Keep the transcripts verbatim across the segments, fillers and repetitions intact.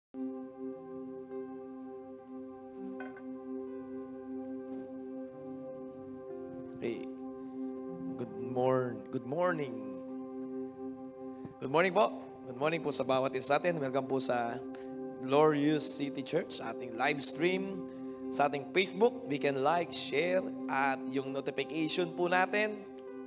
Okay. Good morn, good morning. Good morning po. Good morning po sa bawat isa sa atin. Welcome po sa Glorious City Church, sa ating live stream, sa ating Facebook. We can like, share, at yung notification po natin.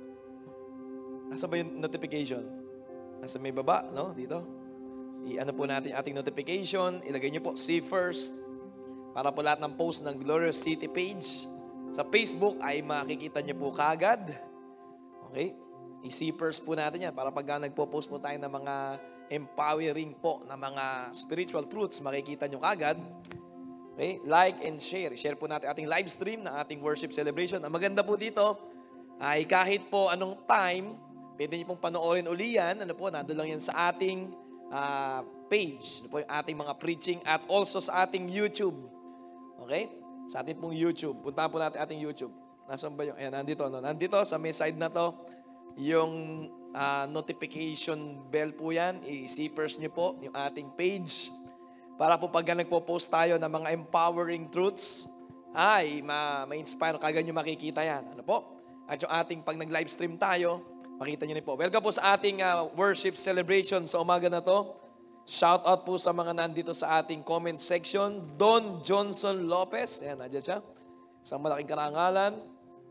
Nasa ba yung notification? Nasa may baba, no? Dito. I-ano po natin ating notification. Ilagay niyo po, see first. Para po lahat ng post ng Glorious City page sa Facebook ay makikita niyo po kagad. Okay? I-see first po natin yan para pag nagpo-post po tayo ng mga empowering po na mga spiritual truths, makikita nyo kagad. Okay? Like and share. Share po natin ating live stream na ating worship celebration. Ang maganda po dito ay kahit po anong time, pwede nyo pong panoorin uli yan. Ano po, nandun lang yan sa ating uh, page. Ano po yung ating mga preaching at also sa ating YouTube. Okay? Sa ating pong YouTube. Puntahan po natin ating YouTube. Nasaan ba yung, ayan, nandito, no? Nandito, sa may side na to, yung uh, notification bell po yan. I-see first nyo po yung ating page. Para po pag nagpo-post tayo ng mga empowering truths, ay ma- ma-inspire. Kagad nyo makikita yan. Ano po? At yung ating pag nag-live stream tayo, makita nyo rin po. Welcome po sa ating uh, worship celebration sa umaga na to. Shout out po sa mga nandito sa ating comment section. Don Johnson Lopez. Ayan, nandiyan siya. Isang malaking karangalan.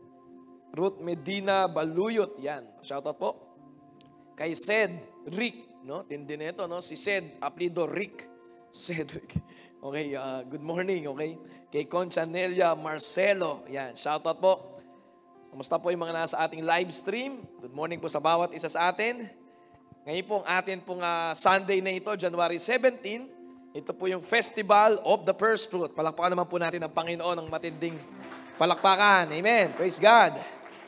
Ruth Medina Baluyot. Yan. Shout out po. Kay Sed Rick. No? Tindi na ito. No? Si Sed, apelido Rick. Cedric. Okay. Uh, good morning. Okay. Kay Concha Nelia Marcelo. Yan. Shout out po. Kumusta po yung mga nasa ating live stream? Good morning po sa bawat isa sa atin. Ngayon po ang atin pong uh, Sunday na ito, January seventeenth. Ito po yung Festival of the First Fruit. Palakpakan naman po natin ang Panginoon ng matinding palakpakan. Amen. Praise God.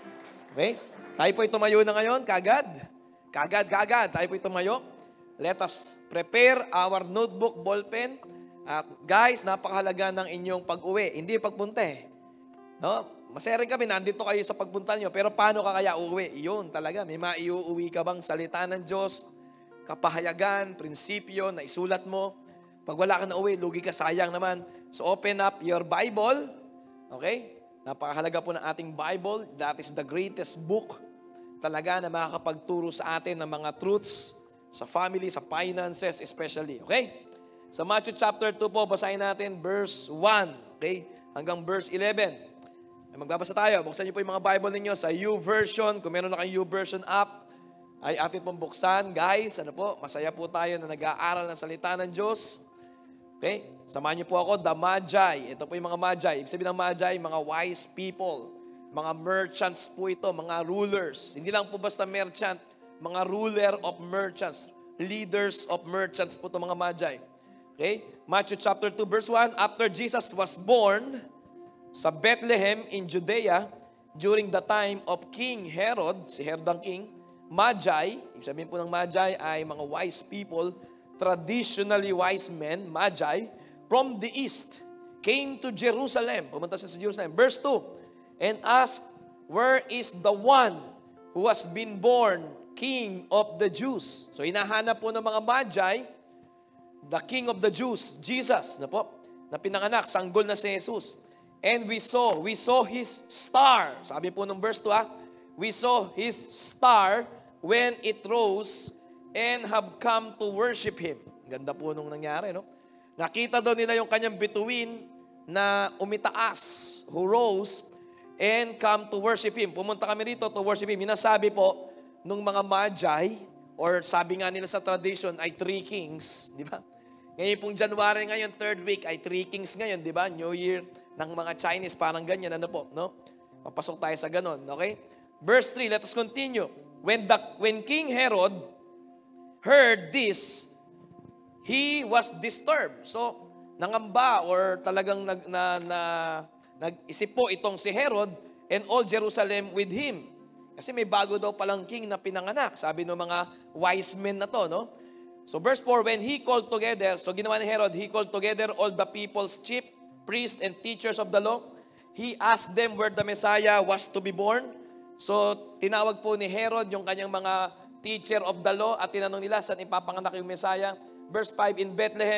Okay? Tayo po tumayo na ngayon, kagad. Kagad, kagad. Tayo po tumayo. Let us prepare our notebook, ballpen. At guys, napakahalaga ng inyong pag-uwi. Hindi pagpunta eh. No? Masaya rin kami, nandito kayo sa pagpunta nyo. Pero paano ka kaya uuwi? Iyon talaga. May maiuuwi ka bang salita ng Diyos? Kapahayagan, prinsipyo na isulat mo. Pag wala ka na uwi, lugi ka, sayang naman. So open up your Bible. Okay? Napakahalaga po ng ating Bible. That is the greatest book talaga na makakapagturo sa atin ng mga truths sa family, sa finances especially. Okay? Sa Matthew chapter two po, basahin natin verse one. Okay? Hanggang verse eleven. Magbabasa tayo. Buksan niyo po yung mga Bible ninyo sa YouVersion. Kung meron na kayong YouVersion app, ay atin pong buksan. Guys, ano po, masaya po tayo na nag-aaral ng salita ng Diyos. Okay? Samahan niyo po ako, the Magi. Ito po yung mga Magi. Ibig sabihin ng Magi, mga wise people. Mga merchants po ito, mga rulers. Hindi lang po basta merchant, mga ruler of merchants. Leaders of merchants po ito mga Magi. Okay? Matthew chapter two, verse one. After Jesus was born sa Bethlehem in Judea, during the time of King Herod, si Herod ang king, Magi, ibig sabihin po ng Magi ay mga wise people, traditionally wise men, Magi, from the east, came to Jerusalem. Pumunta sa Jerusalem. Verse two, and asked, where is the one who has been born King of the Jews? So hinahanap po ng mga Magi, the King of the Jews, Jesus, na po, na pinanganak, sanggol na si Jesus. And we saw, we saw his star. Sabi po nung verse two, ah, we saw his star when it rose and have come to worship him. Ganda po nung nangyari, no? Nakita daw nila yung kanyang bituin na umitaas, who rose and come to worship him. Pumunta kami rito to worship him. Minasabi po nung mga Magi, or sabi nga nila sa tradition, ay three kings, di ba? Ngayon pong January ngayon, third week, ay three kings ngayon, di ba? New Year ng mga Chinese, parang ganyan, ano po, no? Papasok tayo sa ganon, okay? Verse three, let us continue. When, the, when King Herod heard this, he was disturbed. So, nangamba or talagang nag, na, na, nag-isip po itong si Herod and all Jerusalem with him. Kasi may bago daw palang king na pinanganak, sabi ng mga wise men na to, no? So verse four, when he called together, so ginawa ni Herod, he called together all the people's chief priests and teachers of the law. He asked them where the Messiah was to be born. So tinawag po ni Herod yung kanyang mga teacher of the law at tinanong nila saan ipapanganak yung Messiah. Verse five, in Bethlehem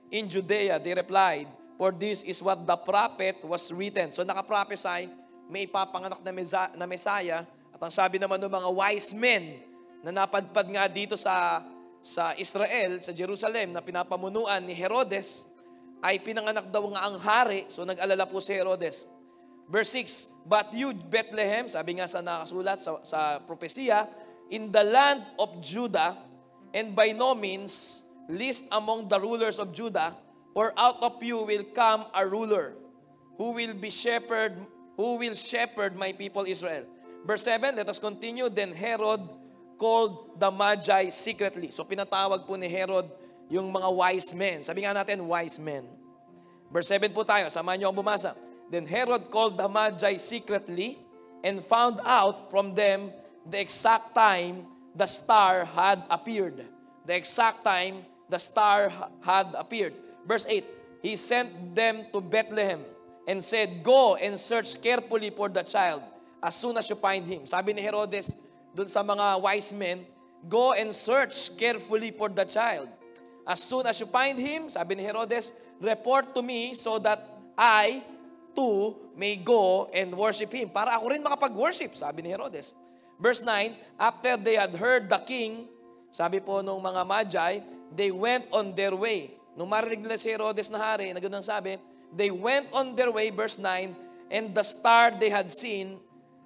in Judea? They replied, for this is what the prophet was written. So nakaprophesy, may ipapanganak na, meza, na Messiah. At ang sabi naman ng mga wise men na napadpad nga dito sa, sa Israel, sa Jerusalem, na pinapamunuan ni Herodes, ay pinanganak daw nga ang hari. So nag-alala po si Herodes. Verse six, but you, Bethlehem, sabi nga sa nakasulat sa, sa propesya, in the land of Judah, and by no means least among the rulers of Judah, for out of you will come a ruler who will be shepherd, who will shepherd my people Israel. Verse seven, let us continue. Then Herod called the Magi secretly. So pinatawag po ni Herod yung mga wise men. Sabi nga natin, wise men. Verse seven po tayo, samahan niyo akong bumasa. Then Herod called the Magi secretly and found out from them the exact time the star had appeared. The exact time the star had appeared. Verse eight, he sent them to Bethlehem and said, go and search carefully for the child as soon as you find him. Sabi ni Herodes dun sa mga wise men, go and search carefully for the child. As soon as you find him, sabi ni Herodes, report to me so that I too may go and worship him. Para ako rin makapag-worship, sabi ni Herodes. Verse nine, after they had heard the king, sabi po nung mga Magi, they went on their way. Nung marinig nila si Herodes na hari, na ganun sabi, they went on their way, verse nine, and the star they had seen,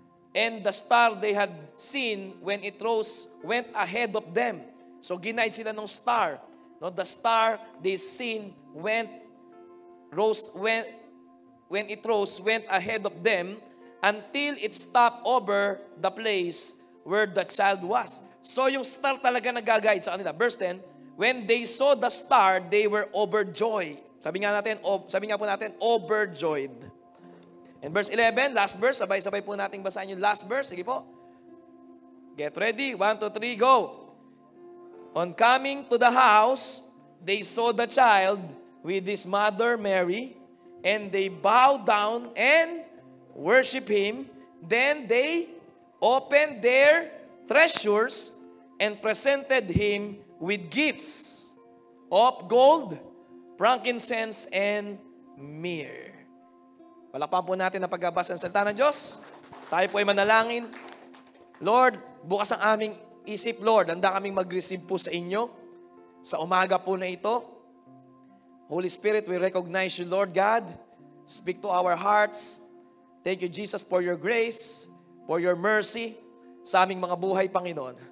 and the star they had seen when it rose, went ahead of them. So ginaid sila ng star. No, the star they seen went, rose, went, when it rose, went ahead of them, until it stopped over the place where the child was. So yung star talaga nag-guide sa kanila. Verse ten, when they saw the star, they were overjoyed. Sabi nga natin, sabi nga po natin, overjoyed. And verse eleven, last verse, sabay-sabay po nating basahin yung last verse. Sige po. Get ready. One, two, three, go. On coming to the house, they saw the child with his mother Mary, and they bowed down and worship him. Then they opened their treasures and presented him with gifts of gold, frankincense, and myrrh. Palakpakan po natin ang pagbabasa ng salita ng Diyos. Tayo po ay manalangin. Lord, bukas ang aming isip, Lord. Handa kaming mag-receive po sa inyo sa umaga po na ito. Holy Spirit, we recognize you, Lord God. Speak to our hearts. Thank you, Jesus, for your grace, for your mercy sa aming mga buhay, Panginoon.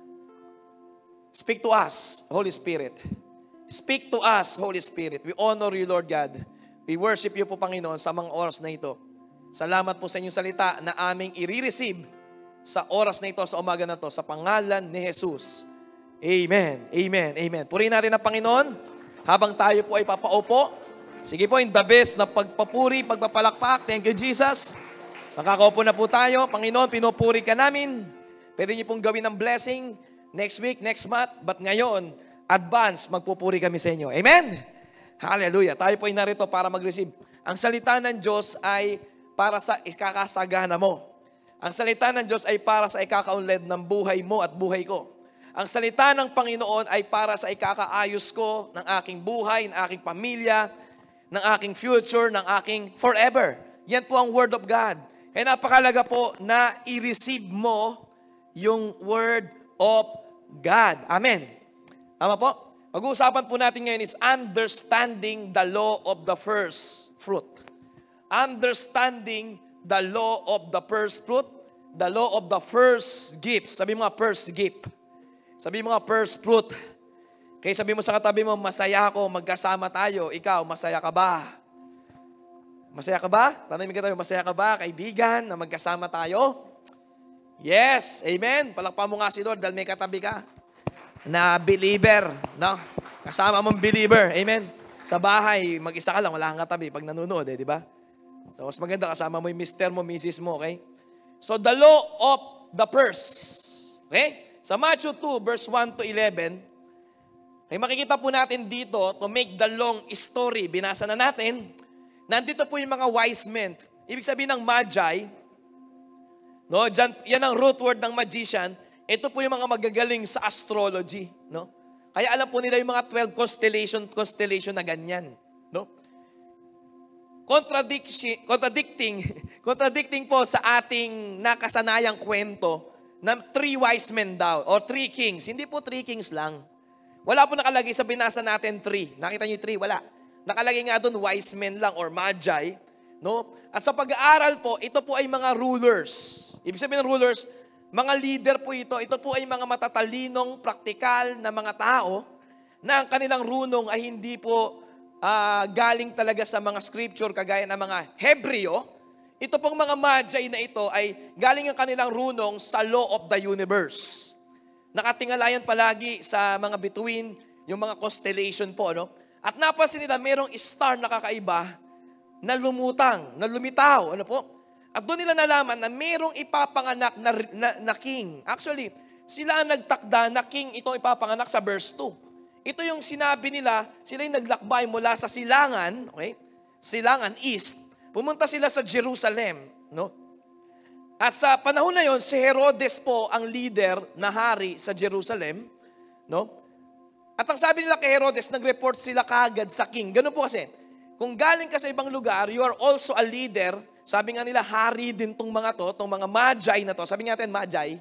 Speak to us, Holy Spirit. Speak to us, Holy Spirit. We honor you, Lord God. We worship you po, Panginoon, sa mga oras na ito. Salamat po sa inyong salita na aming i-receive sa oras na ito, sa umaga na ito, sa pangalan ni Jesus. Amen. Amen. Amen. Purihin natin ang Panginoon habang tayo po ay papaupo. Sige po, in the best na pagpapuri, pagpapalakpak. Thank you, Jesus. Makakaupo na po tayo. Panginoon, pinupuri ka namin. Pwede niyo pong gawin ng blessing next week, next month. But ngayon, advance, magpupuri kami sa inyo. Amen? Hallelujah. Tayo po ay narito para mag-receive. Ang salita ng Diyos ay para sa ikakasagana mo. Ang salita ng Diyos ay para sa ikakaunlad ng buhay mo at buhay ko. Ang salita ng Panginoon ay para sa ikakaayos ko ng aking buhay, ng aking pamilya, ng aking future, ng aking forever. Yan po ang Word of God. Kaya napakalaga po na i-receive mo yung Word of God. Amen. Tama po? Pag-uusapan po natin ngayon is understanding the law of the first fruit. Understanding the law of the first fruit, the law of the first gift. Sabi mo nga, first gift. Sabi mo nga, first fruit. Kaya sabi mo sa katabi mo, masaya ako, magkasama tayo. Ikaw, masaya ka ba? Masaya ka ba? Tanong mo kita, masaya ka ba, kaibigan, na magkasama tayo? Yes, amen. Palakpakan mo nga si Lord dahil may katabi ka na believer, no? Kasama mong believer, amen. Sa bahay, mag-isa ka lang, wala kang katabi pag nanonood, eh, di ba? So, mas maganda kasama mo yung mister mo, missus mo, okay? So, the law of the purse. Okay? Sa Matthew two, verse one to eleven, ay makikita po natin dito, to make the long story, binasa na natin, nandito po yung mga wise men. Ibig sabihin ng magi, no? Diyan, yan ang root word ng magician. Ito po yung mga magagaling sa astrology, no? Kaya alam po nila yung mga twelve constellation, constellation na ganyan. No? Contradiction, contradicting, contradicting po sa ating nakasanayang kwento na three wise men daw, or three kings. Hindi po three kings lang. Wala po nakalagay sa binasa natin three. Nakita niyo yung three? Wala. Nakalagay nga doon wise men lang or magi. No? At sa pag-aaral po, ito po ay mga rulers. Ibig sabihin ng rulers, mga leader po ito. Ito po ay mga matatalinong, praktikal na mga tao na ang kanilang runong ay hindi po uh, galing talaga sa mga scripture kagaya ng mga Hebreo. Ito pong mga magi na ito ay galing ang kanilang runong sa law of the universe. Nakatingalayan palagi sa mga bituin, yung mga constellation po. No? At napansin nila, merong star na kakaiba na lumutang, na lumitaw. Ano po? At doon nila nalaman na merong ipapanganak na, na, na king. Actually, sila ang nagtakda na king ito ipapanganak sa verse two. Ito yung sinabi nila, sila yung naglakbay mula sa silangan, okay? Silangan east. Pumunta sila sa Jerusalem, no? At sa panahon na yon, si Herodes po ang leader na hari sa Jerusalem, no? At ang sabi nila kay Herodes, nag-report sila kagad sa king. Ganun po kasi, kung galing ka sa ibang lugar, you are also a leader. Sabi nga nila, hari din tong mga to, tong mga magi na to. Sabi nga natin, magi.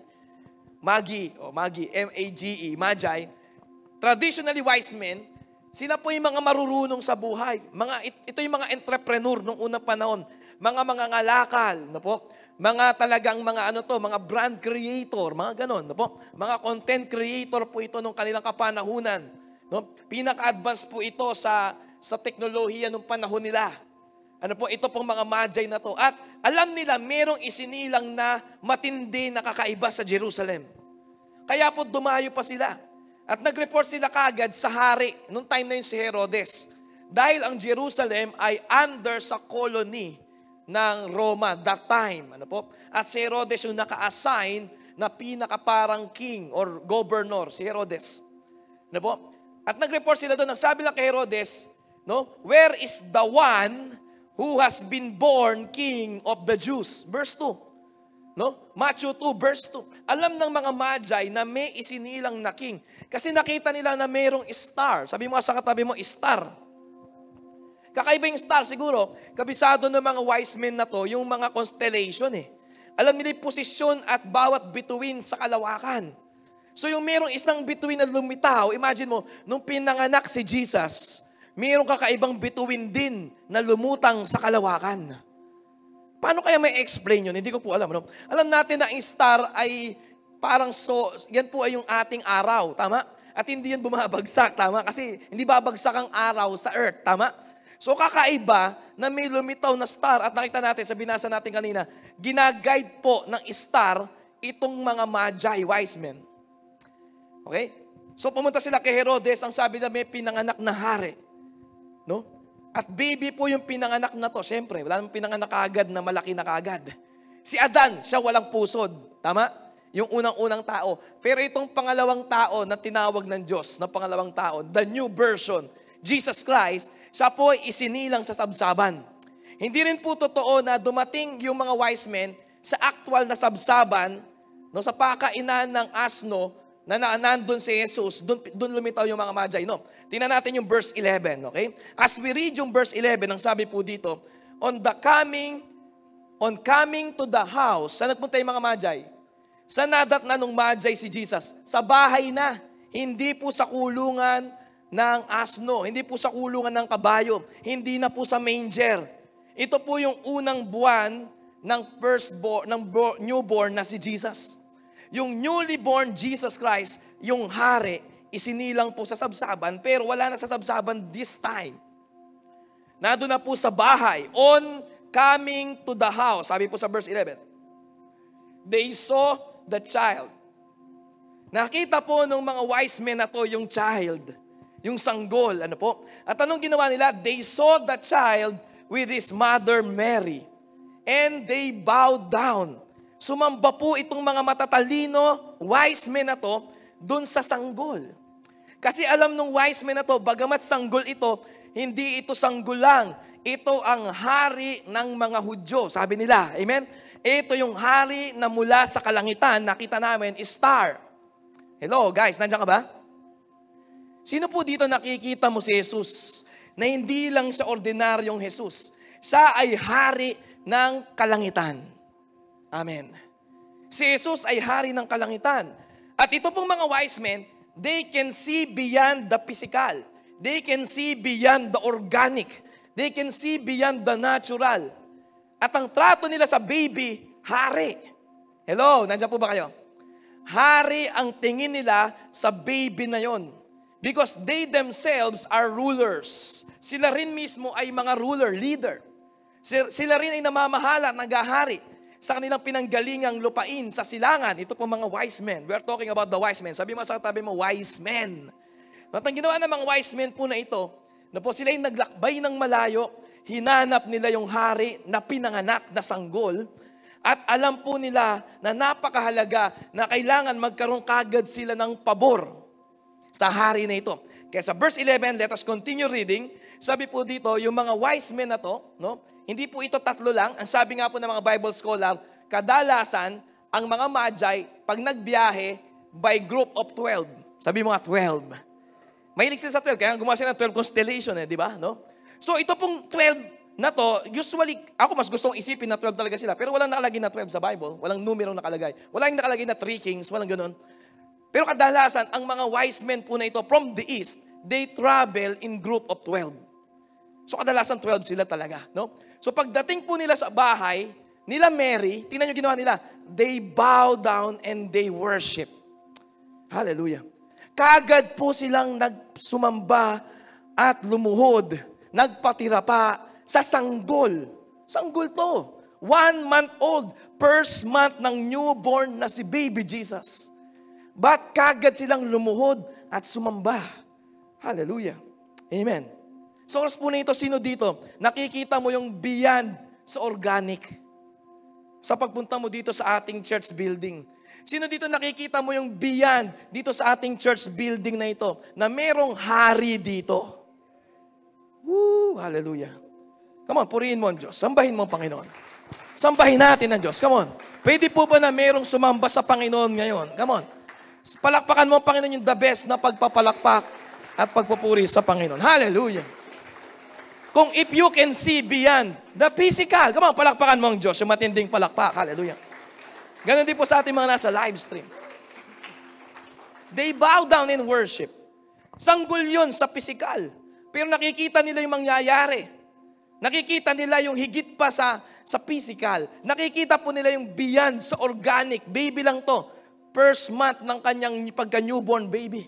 Magi, o magi, M A G E, magi. Traditionally wise men, sila po yung mga marurunong sa buhay. Mga, ito yung mga entrepreneur nung unang panahon. Mga mga ngalakal, no po? Mga talagang mga ano to, mga brand creator, mga ganon, no po? Mga content creator po ito nung kanilang kapanahunan. No? Pinaka-advance po ito sa sa teknolohiya nung panahon nila. Ano po, ito pong mga magi na to. At alam nila, merong isinilang na matindi na kakaiba sa Jerusalem. Kaya po dumayo pa sila. At nag-report sila kagad sa hari, nung time na yun si Herodes. Dahil ang Jerusalem ay under sa colony ng Roma that time. Ano po? At si Herodes yung naka-assign na pinaka-parang king or governor, si Herodes. Ano po? At nag-report sila doon. Ang sabi lang kay Herodes, no? Where is the one who has been born king of the Jews? Verse two. No? Matthew two, verse two. Alam ng mga magi na may isinilang na king. Kasi nakita nila na mayroong star. Sabi mo sa katabi mo, star. Kakaiba yung star siguro. Kabisado ng mga wise men na to, yung mga constellation eh. Alam nila yung posisyon at bawat bituin sa kalawakan. So yung mayroong isang bituin na lumitaw, imagine mo, nung pinanganak si Jesus, mayroong kakaibang bituin din na lumutang sa kalawakan. Paano kaya may explain yun? Hindi ko po alam. No? Alam natin na ang star ay parang so, yan po ay yung ating araw, tama? At hindi yan bumabagsak, tama? Kasi hindi babagsak ang araw sa earth, tama? So kakaiba na may lumitaw na star at nakita natin sa binasa natin kanina, ginaguide po ng star itong mga magi, wise men. Okay? So pumunta sila kay Herodes, ang sabi na may pinanganak na hari. No? At baby po yung pinanganak na to. Siyempre, wala namang pinanganak agad na malaki na kagad. Si Adan, siya walang pusod. Tama? Yung unang-unang tao. Pero itong pangalawang tao na tinawag ng Diyos, na pangalawang tao, the new version, Jesus Christ, siya po ay isinilang sa sabsaban. Hindi rin po totoo na dumating yung mga wise men sa actual na sabsaban, no, sa pakainan ng asno, na nandun si Jesus, dun, dun lumitaw yung mga magi. No? Tingnan natin yung verse eleven, okay? As we read yung verse eleven, ang sabi po dito, on the coming, on coming to the house, saan nagpunta yung mga magi? Saan nadat na nung magi si Jesus? Sa bahay na. Hindi po sa kulungan ng asno, hindi po sa kulungan ng kabayo, hindi na po sa manger. Ito po yung unang buwan ng firstborn, ng newborn na si Jesus. Yung newly born Jesus Christ, yung hari, isinilang po sa sabsaban, pero wala na sa sabsaban this time. Nandun na po sa bahay, on coming to the house, sabi po sa verse eleven, they saw the child. Nakita po ng mga wise men na to yung child, yung sanggol, ano po? At anong ginawa nila? They saw the child with his mother Mary, and they bowed down. Sumamba po itong mga matatalino, wise men na to, dun sa sanggol. Kasi alam nung wise men na to, bagamat sanggol ito, hindi ito sanggol lang. Ito ang hari ng mga Hudyo, sabi nila. Amen? Ito yung hari na mula sa kalangitan, nakita namin, star. Hello guys, nandiyan ka ba? Sino po dito nakikita mo si Jesus na hindi lang siya ordinaryong Jesus? Siya ay hari ng kalangitan. Amen. Si Jesus ay hari ng kalangitan. At ito pong mga wise men, they can see beyond the physical. They can see beyond the organic. They can see beyond the natural. At ang trato nila sa baby, hari. Hello, nandiyan po ba kayo? Hari ang tingin nila sa baby na yon. Because they themselves are rulers. Sila rin mismo ay mga ruler, leader. Sila rin ay namamahala, nagahari sa kanilang pinanggalingang lupain sa silangan. Ito po mga wise men. We are talking about the wise men. Sabi mo sa tabi mo, wise men. At ang ginawa ng mga wise men po na ito, na po sila ay naglakbay ng malayo, hinanap nila yung hari na pinanganak na sanggol, at alam po nila na napakahalaga na kailangan magkaroon kagad sila ng pabor sa hari na ito. Kaya sa verse eleven, let us continue reading. Sabi po dito, yung mga wise men na to, no? Hindi po ito tatlo lang. Ang sabi nga po ng mga Bible scholar, kadalasan, ang mga magi, pag nagbiyahe, by group of twelve. Sabi mo nga, twelve. Mahilig sila sa twelve, kaya gumawa sila ng twelve constellation, eh, di ba? No? So ito pong twelve na to, usually, ako mas gustong isipin na twelve talaga sila, pero walang nakalagay na twelve sa Bible. Walang numero nakalagay. Walang nakalagay na three kings, walang ganun. Pero kadalasan, ang mga wise men po na ito from the east, they travel in group of twelve. So kadalasan twelve sila talaga. No? So pagdating po nila sa bahay, nila Mary, tingnan nyo ginawa nila, they bow down and they worship. Hallelujah. Kagad po silang nagsumamba at lumuhod, nagpatira pa sa sanggol. Sanggol to. One month old, first month ng newborn na si baby Jesus. But kagad silang lumuhod at sumamba. Hallelujah. Amen. So oras po na ito, sino dito? Nakikita mo yung beyond sa organic. Sa pagpunta mo dito sa ating church building. Sino dito nakikita mo yung beyond dito sa ating church building na ito? Na merong hari dito. Woo! Hallelujah. Come on, purihin mo ang Diyos. Sambahin mo ang Panginoon. Sambahin natin ang Diyos. Come on. Pwede po ba na merong sumamba sa Panginoon ngayon? Come on. Palakpakan mo ang Panginoon yung the best na pagpapalakpak at pagpupuri sa Panginoon. Hallelujah. Kung if you can see beyond the physical, come on, palakpakan mo ang Diyos, yung matinding palakpak. Hallelujah. Ganon din po sa ating mga nasa live stream. They bow down in worship. Sanggol yun sa physical. Pero nakikita nila yung mangyayari. Nakikita nila yung higit pa sa, sa physical. Nakikita po nila yung beyond sa organic. Baby lang to. First month ng kanyang pagka-newborn baby.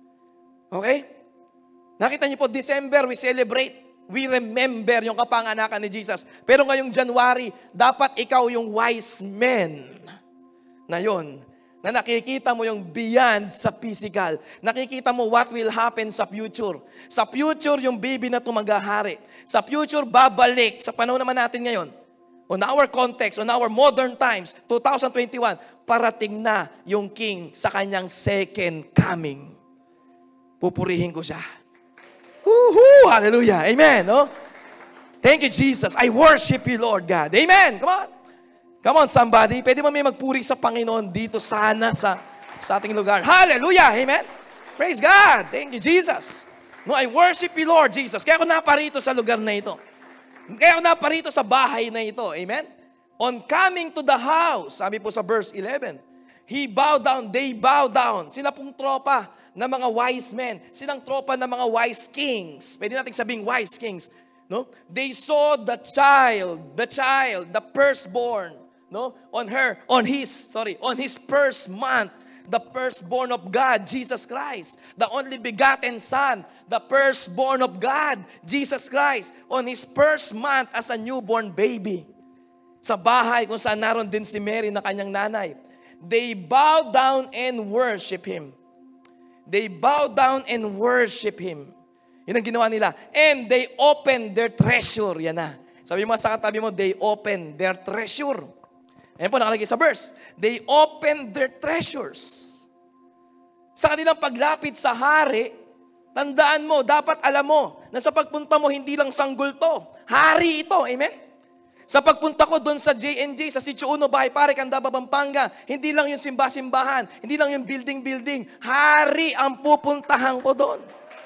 Okay? Nakita niyo po, December, we celebrate. We remember yung kapanganakan ni Jesus. Pero ngayong January, dapat ikaw yung wise men na yon, na nakikita mo yung beyond sa physical. Nakikita mo what will happen sa future. Sa future, yung baby na tumagahari. Sa future, babalik. Sa panahon naman natin ngayon, on our context, on our modern times, twenty twenty-one, parating na yung King sa kanyang second coming. Pupurihin ko siya. Woohoo! Hallelujah! Amen! No? Thank you, Jesus. I worship you, Lord God. Amen! Come on! Come on, somebody. Pwede mo may magpuri sa Panginoon dito sana sa, sa ating lugar. Hallelujah! Amen! Praise God! Thank you, Jesus. No, I worship you, Lord Jesus. Kaya ako naparito sa lugar na ito. Kaya ako naparito sa bahay na ito. Amen? On coming to the house, sabi po sa verse eleven, he bowed down, they bowed down. Sila pong tropa na mga wise men. Silang tropa na mga wise kings. Pwede natin sabing wise kings. No? They saw the child, the child, the firstborn, no? On her, on his, sorry, on his first month, the firstborn of God, Jesus Christ. The only begotten Son, the firstborn of God, Jesus Christ. On his first month as a newborn baby. Sa bahay kung saan naroon din si Mary na kanyang nanay. They bow down and worship Him. They bow down and worship Him. Yun ang ginawa nila. And they open their treasure. Yan na. Sabi mo sa katabi mo, they open their treasure. Ayan po nakalagay sa verse. They open their treasures. Sa kanilang paglapit sa hari, tandaan mo, dapat alam mo, na sa pagpunta mo, hindi lang sanggol to. Hari ito. Amen? Sa pagpunta ko doon sa J and J, sa Sitio Uno, Bahay Pare, Candaba, Pampanga, hindi lang yung simba-simbahan, hindi lang yung building-building. Hari ang pupuntahan ko doon.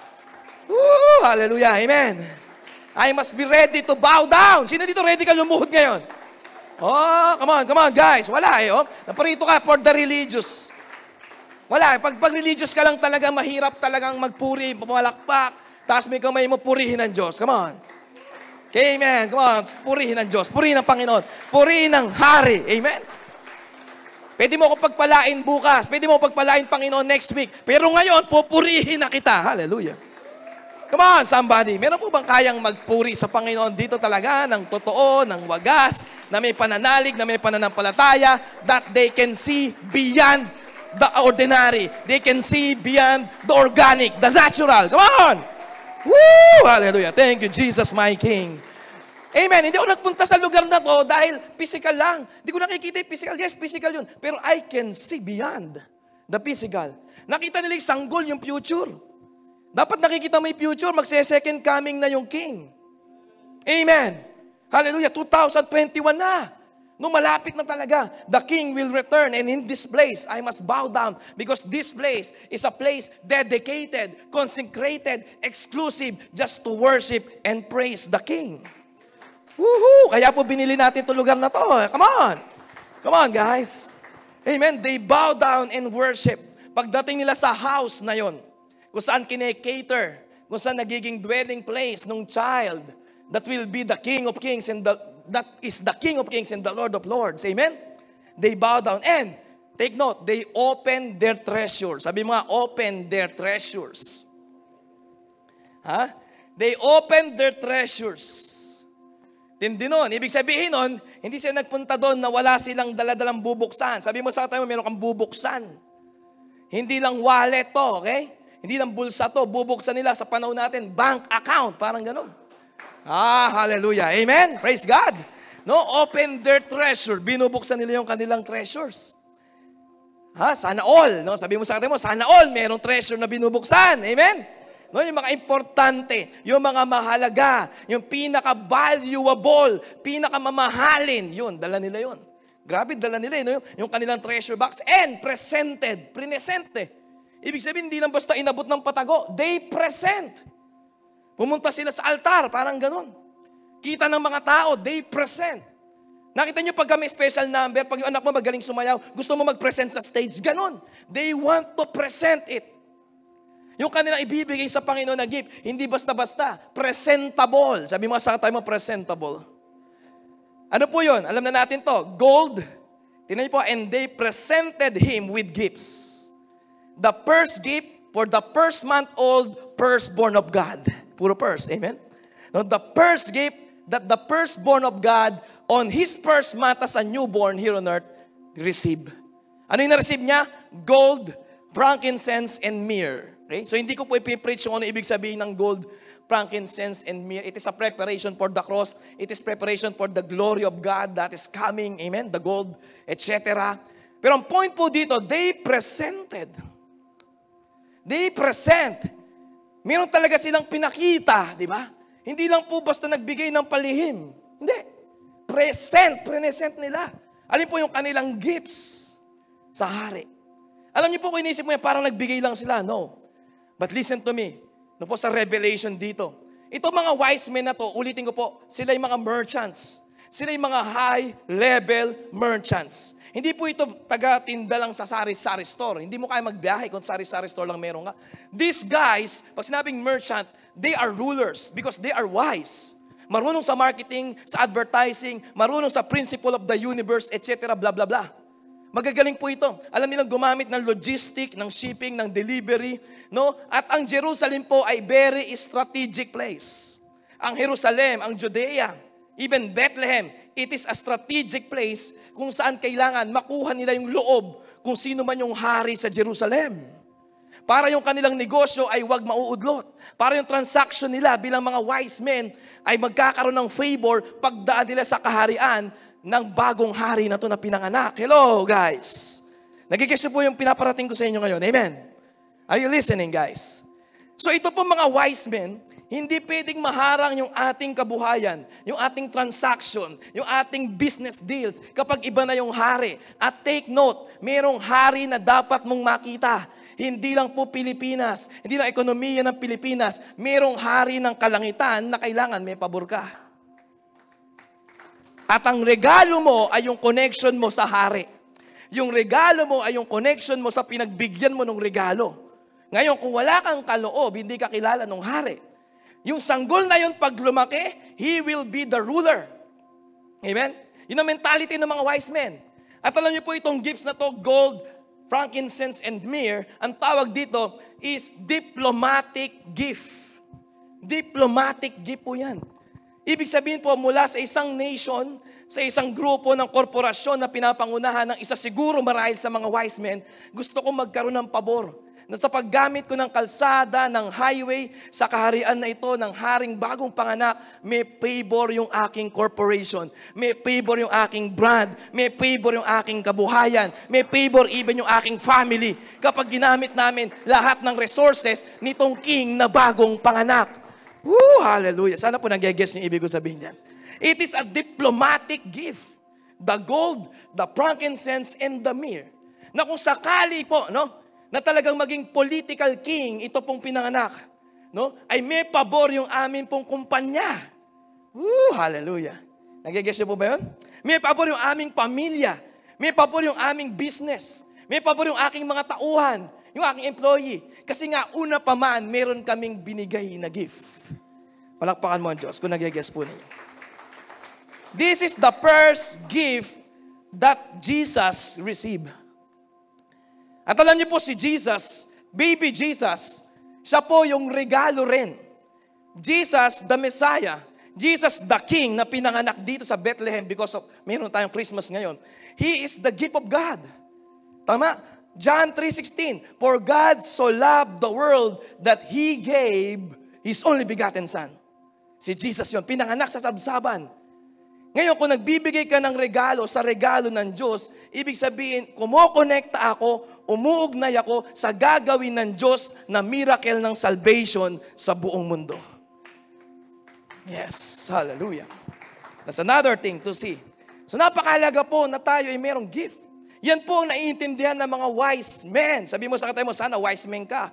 Woo! Hallelujah. Amen. I must be ready to bow down. Sino dito ready ka lumuhod ngayon? Oh, come on, come on, guys. Wala eh, oh. Naparito ka for the religious. Wala. Pag, pag religious ka lang talaga, mahirap talagang magpuri, pumalakpak, taas may kamay mo, purihin ng Diyos. Come on. Okay, amen. Come on. Purihin ng Diyos. Purihin ng Panginoon. Purihin ng Hari. Amen. Pwede mo ako pagpalain bukas. Pwede mo pagpalain Panginoon next week. Pero ngayon, pupurihin na kita. Hallelujah. Come on, somebody. Meron po bang kayang magpuri sa Panginoon dito talaga ng totoo, ng wagas, na may pananalig, na may pananampalataya, that they can see beyond the ordinary. They can see beyond the organic, the natural. Come on! Woo! Hallelujah. Thank you, Jesus, my King. Amen. Hindi ako nagpunta sa lugar na to dahil physical lang. Hindi ko nakikita yung physical. Yes, physical yun. Pero I can see beyond the physical. Nakita nila yung sanggol, yung future. Dapat nakikita mo yung future, magse-second coming na yung King. Amen. Hallelujah. two thousand twenty-one na. No, malapit na talaga. The King will return, and in this place, I must bow down because this place is a place dedicated, consecrated, exclusive, just to worship and praise the King. Woohoo! Kaya po binili natin itong lugar na to. Come on. Come on, guys. Amen. They bow down and worship. Pagdating nila sa house na yon, kung saan kine-cater, kung saan nagiging dwelling place ng child that will be the King of Kings and the, that is the King of Kings and the Lord of Lords. Amen? They bow down and, take note, they open their treasures. Sabi mga, open their treasures. Ha? They open their treasures. Tindi nun. Ibig sabihin nun, hindi sila nagpunta doon na wala silang daladalang bubuksan. Sabi mo sa tayo, meron kang bubuksan. Hindi lang wallet to, okay? Hindi lang bulsa to, bubuksan nila sa panahon natin, bank account, parang ganun. Ah, hallelujah. Amen? Praise God. No, open their treasure. Binubuksan nila yung kanilang treasures. Ha, sana all. No? Sabi mo sa atin mo, sana all merong treasure na binubuksan. Amen? No, yung mga importante, yung mga mahalaga, yung pinaka-valuable, pinaka-mamahalin, yun, dala nila yun. Grabe, dala nila yun, no? Yung kanilang treasure box. And presented, prinesente. Ibig sabihin, hindi lang basta inabot ng patago. They present. Pumunta sila sa altar, parang ganun. Kita ng mga tao, they present. Nakita nyo pag may special number, pag yung anak mo magaling sumayaw, gusto mo mag-present sa stage, ganun. They want to present it. Yung kanilang ibibigay sa Panginoon na gift, hindi basta-basta, presentable. Sabi mo sa tayo mo, presentable. Ano po yun? Alam na natin to. Gold. Tingnan niyo po, and they presented him with gifts. The first gift for the first month old firstborn of God. Puro first, amen? No, the first gift that the firstborn of God on his first month as a newborn here on earth receive. Ano yung na-receive niya? Gold, frankincense, and myrrh. Okay? So hindi ko po ipipreach yung ano ibig sabihin ng gold, frankincense, and myrrh. It is a preparation for the cross. It is preparation for the glory of God that is coming. Amen? The gold, et cetera. Pero ang point po dito, they presented. They present. Meron talaga silang pinakita, di ba? Hindi lang po basta nagbigay ng palihim. Hindi. Present, present nila. Alin po yung kanilang gifts sa hari. Alam niyo po kung inisip mo yan, parang nagbigay lang sila. No. But listen to me. No po sa Revelation dito. Ito mga wise men na to, ulitin ko po, sila yung mga merchants. Sila yung mga high-level merchants. Hindi po ito taga-tinda lang sa sari-sari store. Hindi mo kaya magbiyahe kung sari-sari store lang meron ka. These guys, pag sinabing merchant, they are rulers because they are wise. Marunong sa marketing, sa advertising, marunong sa principle of the universe, et cetera, blah, blah, blah. Magagaling po ito. Alam nilang gumamit ng logistic, ng shipping, ng delivery. No? At ang Jerusalem po ay very strategic place. Ang Jerusalem, ang Judea, even Bethlehem, it is a strategic place kung saan kailangan makuha nila yung loob kung sino man yung hari sa Jerusalem. Para yung kanilang negosyo ay wag mauudlot. Para yung transaction nila bilang mga wise men ay magkakaroon ng favor pagdaan nila sa kaharian ng bagong hari na to na pinanganak. Hello, guys. Nagigets po yung pinaparating ko sa inyo ngayon. Amen? Are you listening, guys? So ito po mga wise men, hindi pwedeng maharang yung ating kabuhayan, yung ating transaction, yung ating business deals kapag iba na yung hari. At take note, mayroong hari na dapat mong makita. Hindi lang po Pilipinas, hindi lang ekonomiya ng Pilipinas, merong hari ng kalangitan na kailangan may pabor ka. At ang regalo mo ay yung connection mo sa hari. Yung regalo mo ay yung connection mo sa pinagbigyan mo ng regalo. Ngayon, kung wala kang kaloob, hindi ka kilala ng hari. Yung sanggol na yun, pag lumaki, he will be the ruler. Amen? Yun ang mentality ng mga wise men. At alam niyo po itong gifts na to, gold, frankincense, and myrrh, ang tawag dito is diplomatic gift. Diplomatic gift po yan. Ibig sabihin po, mula sa isang nation, sa isang grupo ng korporasyon na pinapangunahan ng isa siguro marahil sa mga wise men, gusto ko magkaroon ng pabor. Na sa paggamit ko ng kalsada, ng highway, sa kaharian na ito, ng haring bagong panganak, may favor yung aking corporation, may favor yung aking brand, may favor yung aking kabuhayan, may favor even yung aking family. Kapag ginamit namin lahat ng resources nitong king na bagong panganak. Woo! Hallelujah! Sana po nag-guess yung ibig ko sabihin dyan. It is a diplomatic gift. The gold, the frankincense, and the myrrh. Na kung sakali po, no? Na talagang maging political king, ito pong pinanganak, no? Ay may pabor yung amin pong kumpanya. Woo! Hallelujah! Nag-guess niyo po ba yun? May pabor yung aming pamilya. May pabor yung aming business. May pabor yung aking mga tauhan, yung aking employee. Kasi nga, una pa man, meron kaming binigay na gift. Palakpakan mo ang Diyos kung nag-guess po ninyo. This is the first gift that Jesus received. At alam niyo po si Jesus, baby Jesus, siya po yung regalo rin. Jesus, the Messiah, Jesus, the King na pinanganak dito sa Bethlehem because of, mayroon tayong Christmas ngayon. He is the gift of God. Tama? John three sixteen, for God so loved the world that He gave His only begotten Son. Si Jesus yun, pinanganak sa sabsaban. Ngayon, kung nagbibigay ka ng regalo sa regalo ng Diyos, ibig sabihin, kumokonekta ako, umuugnay ako sa gagawin ng Diyos na miracle ng salvation sa buong mundo. Yes, hallelujah. That's another thing to see. So napakahalaga po na tayo ay merong gift. Yan po ang naiintindihan ng mga wise men. Sabi mo sa katay mo, sana wise men ka.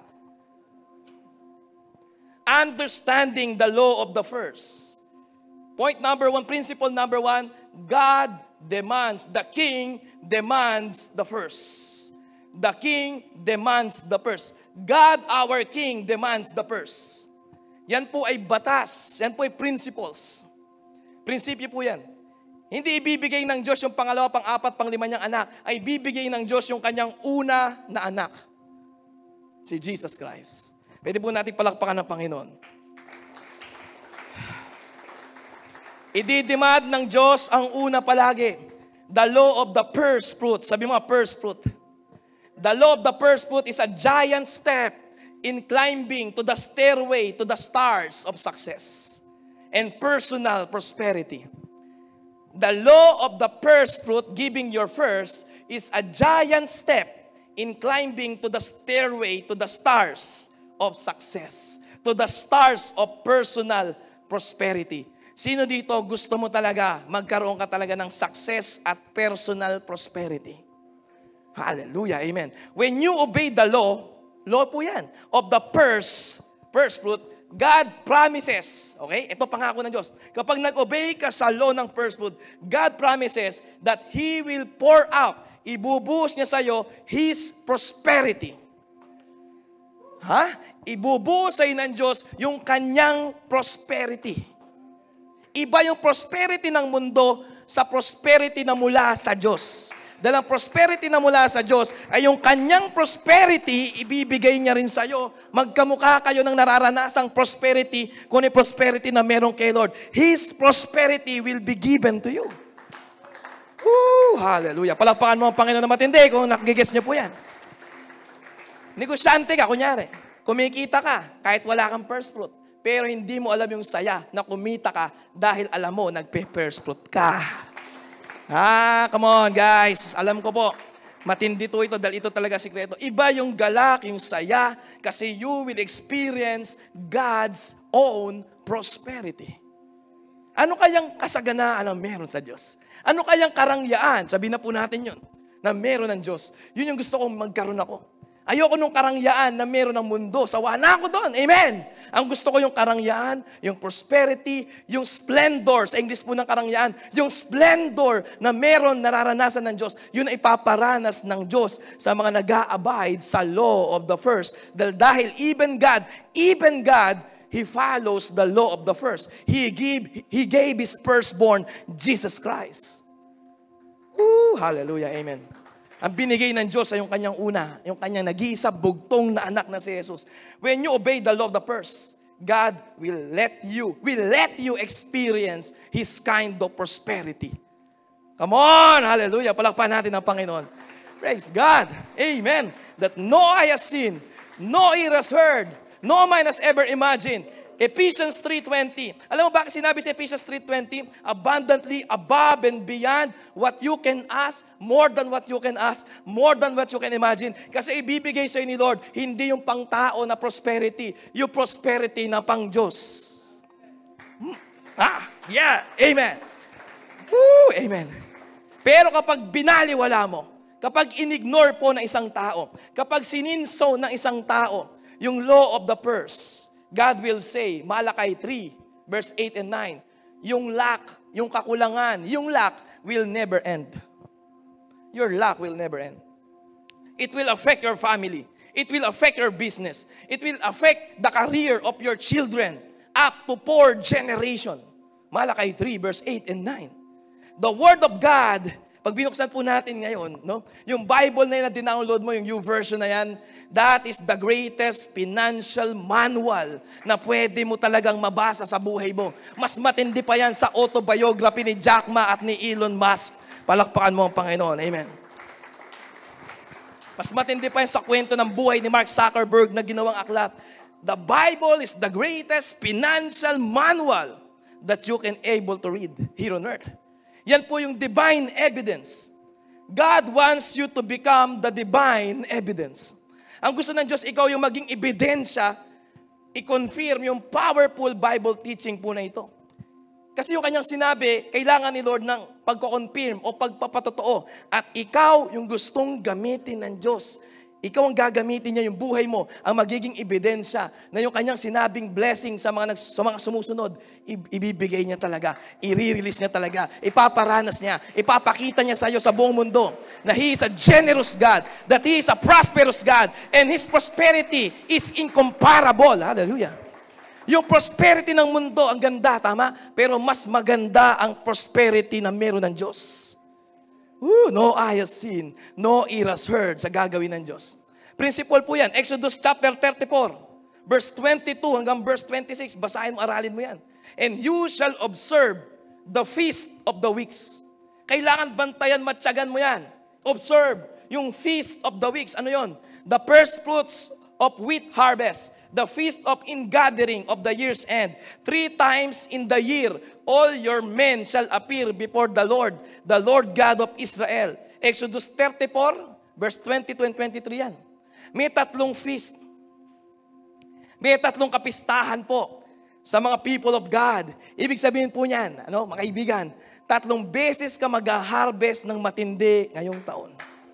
Understanding the law of the first. Point number one, principle number one, God demands, the king demands the first. The king demands the first. God, our king, demands the first. Yan po ay batas. Yan po ay principles. Prinsipyo po yan. Hindi ibibigay ng Diyos yung pangalawa, pang-apat, pang-lima niyang anak. Ay bibigay ng Diyos yung kanyang una na anak. Si Jesus Christ. Pwede po natin palakpakan ng Panginoon. Ididemand ng Diyos ang una palagi. The law of the first fruit. Sabi mo, first fruit. The law of the first fruit is a giant step in climbing to the stairway to the stars of success and personal prosperity. The law of the first fruit, giving your first, is a giant step in climbing to the stairway to the stars of success, to the stars of personal prosperity. Sino dito gusto mo talaga, magkaroon ka talaga ng success at personal prosperity? Hallelujah, amen. When you obey the law, law po yan, of the first, first fruit, God promises, okay? Ito pangako ng Diyos. Kapag nag-obey ka sa law ng first fruit, God promises that He will pour out, ibubuhos niya sa iyo, His prosperity. Ha? Ibubuhos sa iyo ng Diyos yung kanyang prosperity. Iba yung prosperity ng mundo sa prosperity na mula sa Diyos. Dahil ang prosperity na mula sa Diyos ay yung kanyang prosperity, ibibigay niya rin sa iyo. Magkamukha kayo ng nararanasang prosperity kung yung prosperity na meron kay Lord. His prosperity will be given to you. Woo! Hallelujah. Palakpakan mo ang Panginoon na matindi kung nakigigess niyo po yan. Negosyante ka, kunyari. Kumikita ka kahit wala kang first fruit. Pero hindi mo alam yung saya na kumita ka dahil alam mo, nagpe-first fruit ka. Ah, come on guys. Alam ko po, matindi to ito dahil ito talaga sikreto. Iba yung galak, yung saya, kasi you will experience God's own prosperity. Ano kayang kasaganaan ang meron sa Diyos? Ano kayang karangyaan? Sabi na po natin yun, na meron ng Diyos. Yun yung gusto kong magkaroon ako. Ayoko nung karangyaan na meron ng mundo. Sawa na ako doon. Amen. Ang gusto ko yung karangyaan, yung prosperity, yung splendor. Sa English po ng karangyaan, yung splendor na meron nararanasan ng Diyos. Yun ay ipaparanas ng Diyos sa mga nag-a-abide sa law of the first. Dahil, dahil even God, even God, He follows the law of the first. He gave, He gave His firstborn, Jesus Christ. Woo, hallelujah, amen. Ang binigay ng Diyos ay yung kanyang una, yung kanyang nag-iisa bugtong na anak na si Jesus. When you obey the law of the first, God will let you, will let you experience His kind of prosperity. Come on, hallelujah. Palakpan natin ang Panginoon. Praise God. Amen. That no eye has seen, no ear has heard, no mind has ever imagined. Ephesians three twenty. Alam mo bakit sinabi sa Ephesians three twenty? Abundantly above and beyond what you can ask, more than what you can ask, more than what you can imagine. Kasi ibibigay sa iyo ni Lord, hindi yung pang-tao na prosperity, yung prosperity na pang-Diyos. Hmm. Ah, yeah, amen. Woo, amen. Pero kapag binaliwala mo, kapag inignore po ng isang tao, kapag sininso ng isang tao, yung law of the purse, God will say, Malakay three, verse eight and nine, yung lack, yung kakulangan, yung lack will never end. Your lack will never end. It will affect your family. It will affect your business. It will affect the career of your children up to four generation. Malakay three, verse eight and nine. The Word of God, pag binuksan po natin ngayon, no, yung Bible na yun na dinownload mo, yung YouVersion na yan, that is the greatest financial manual na pwede mo talagang mabasa sa buhay mo. Mas matindi pa yan sa autobiography ni Jack Ma at ni Elon Musk. Palakpakan mo ang Panginoon. Amen. Mas matindi pa yan sa kwento ng buhay ni Mark Zuckerberg na ginawang aklat. The Bible is the greatest financial manual that you can able to read here on earth. Yan po yung divine evidence. God wants you to become the divine evidence. Ang gusto ng Diyos, ikaw yung maging ebidensya, i-confirm yung powerful Bible teaching po na ito. Kasi yung kanyang sinabi, kailangan ni Lord ng pagko-confirm o pagpapatotoo. At ikaw yung gustong gamitin ng Diyos. Ikaw ang gagamitin niya yung buhay mo, ang magiging ebidensya na yung kanyang sinabing blessing sa mga, sa mga sumusunod, ibibigay niya talaga, i-release niya talaga, ipaparanas niya, ipapakita niya sa iyo sa buong mundo na He is a generous God, that He is a prosperous God, and His prosperity is incomparable. Hallelujah. Yung prosperity ng mundo, ang ganda, tama? Pero mas maganda ang prosperity na meron ng Diyos. Ooh, no eye has seen, no ear has heard sa gagawin ng Diyos. Principle po yan. Exodus chapter thirty-four, verse twenty-two hanggang verse twenty-six. Basahin mo, aralin mo yan. And you shall observe the feast of the weeks. Kailangan bantayan, matyagan mo yan. Observe yung feast of the weeks. Ano yon? The first fruits of wheat harvest. The feast of ingathering of the year's end. Three times in the year, all your men shall appear before the Lord, the Lord God of Israel. Exodus thirty-four, verse twenty-two and twenty-three yan. May tatlong feast. May tatlong kapistahan po sa mga people of God. Ibig sabihin po niyan, ano, mga kaibigan, tatlong beses ka mag-harvest ng matindi ngayong taon.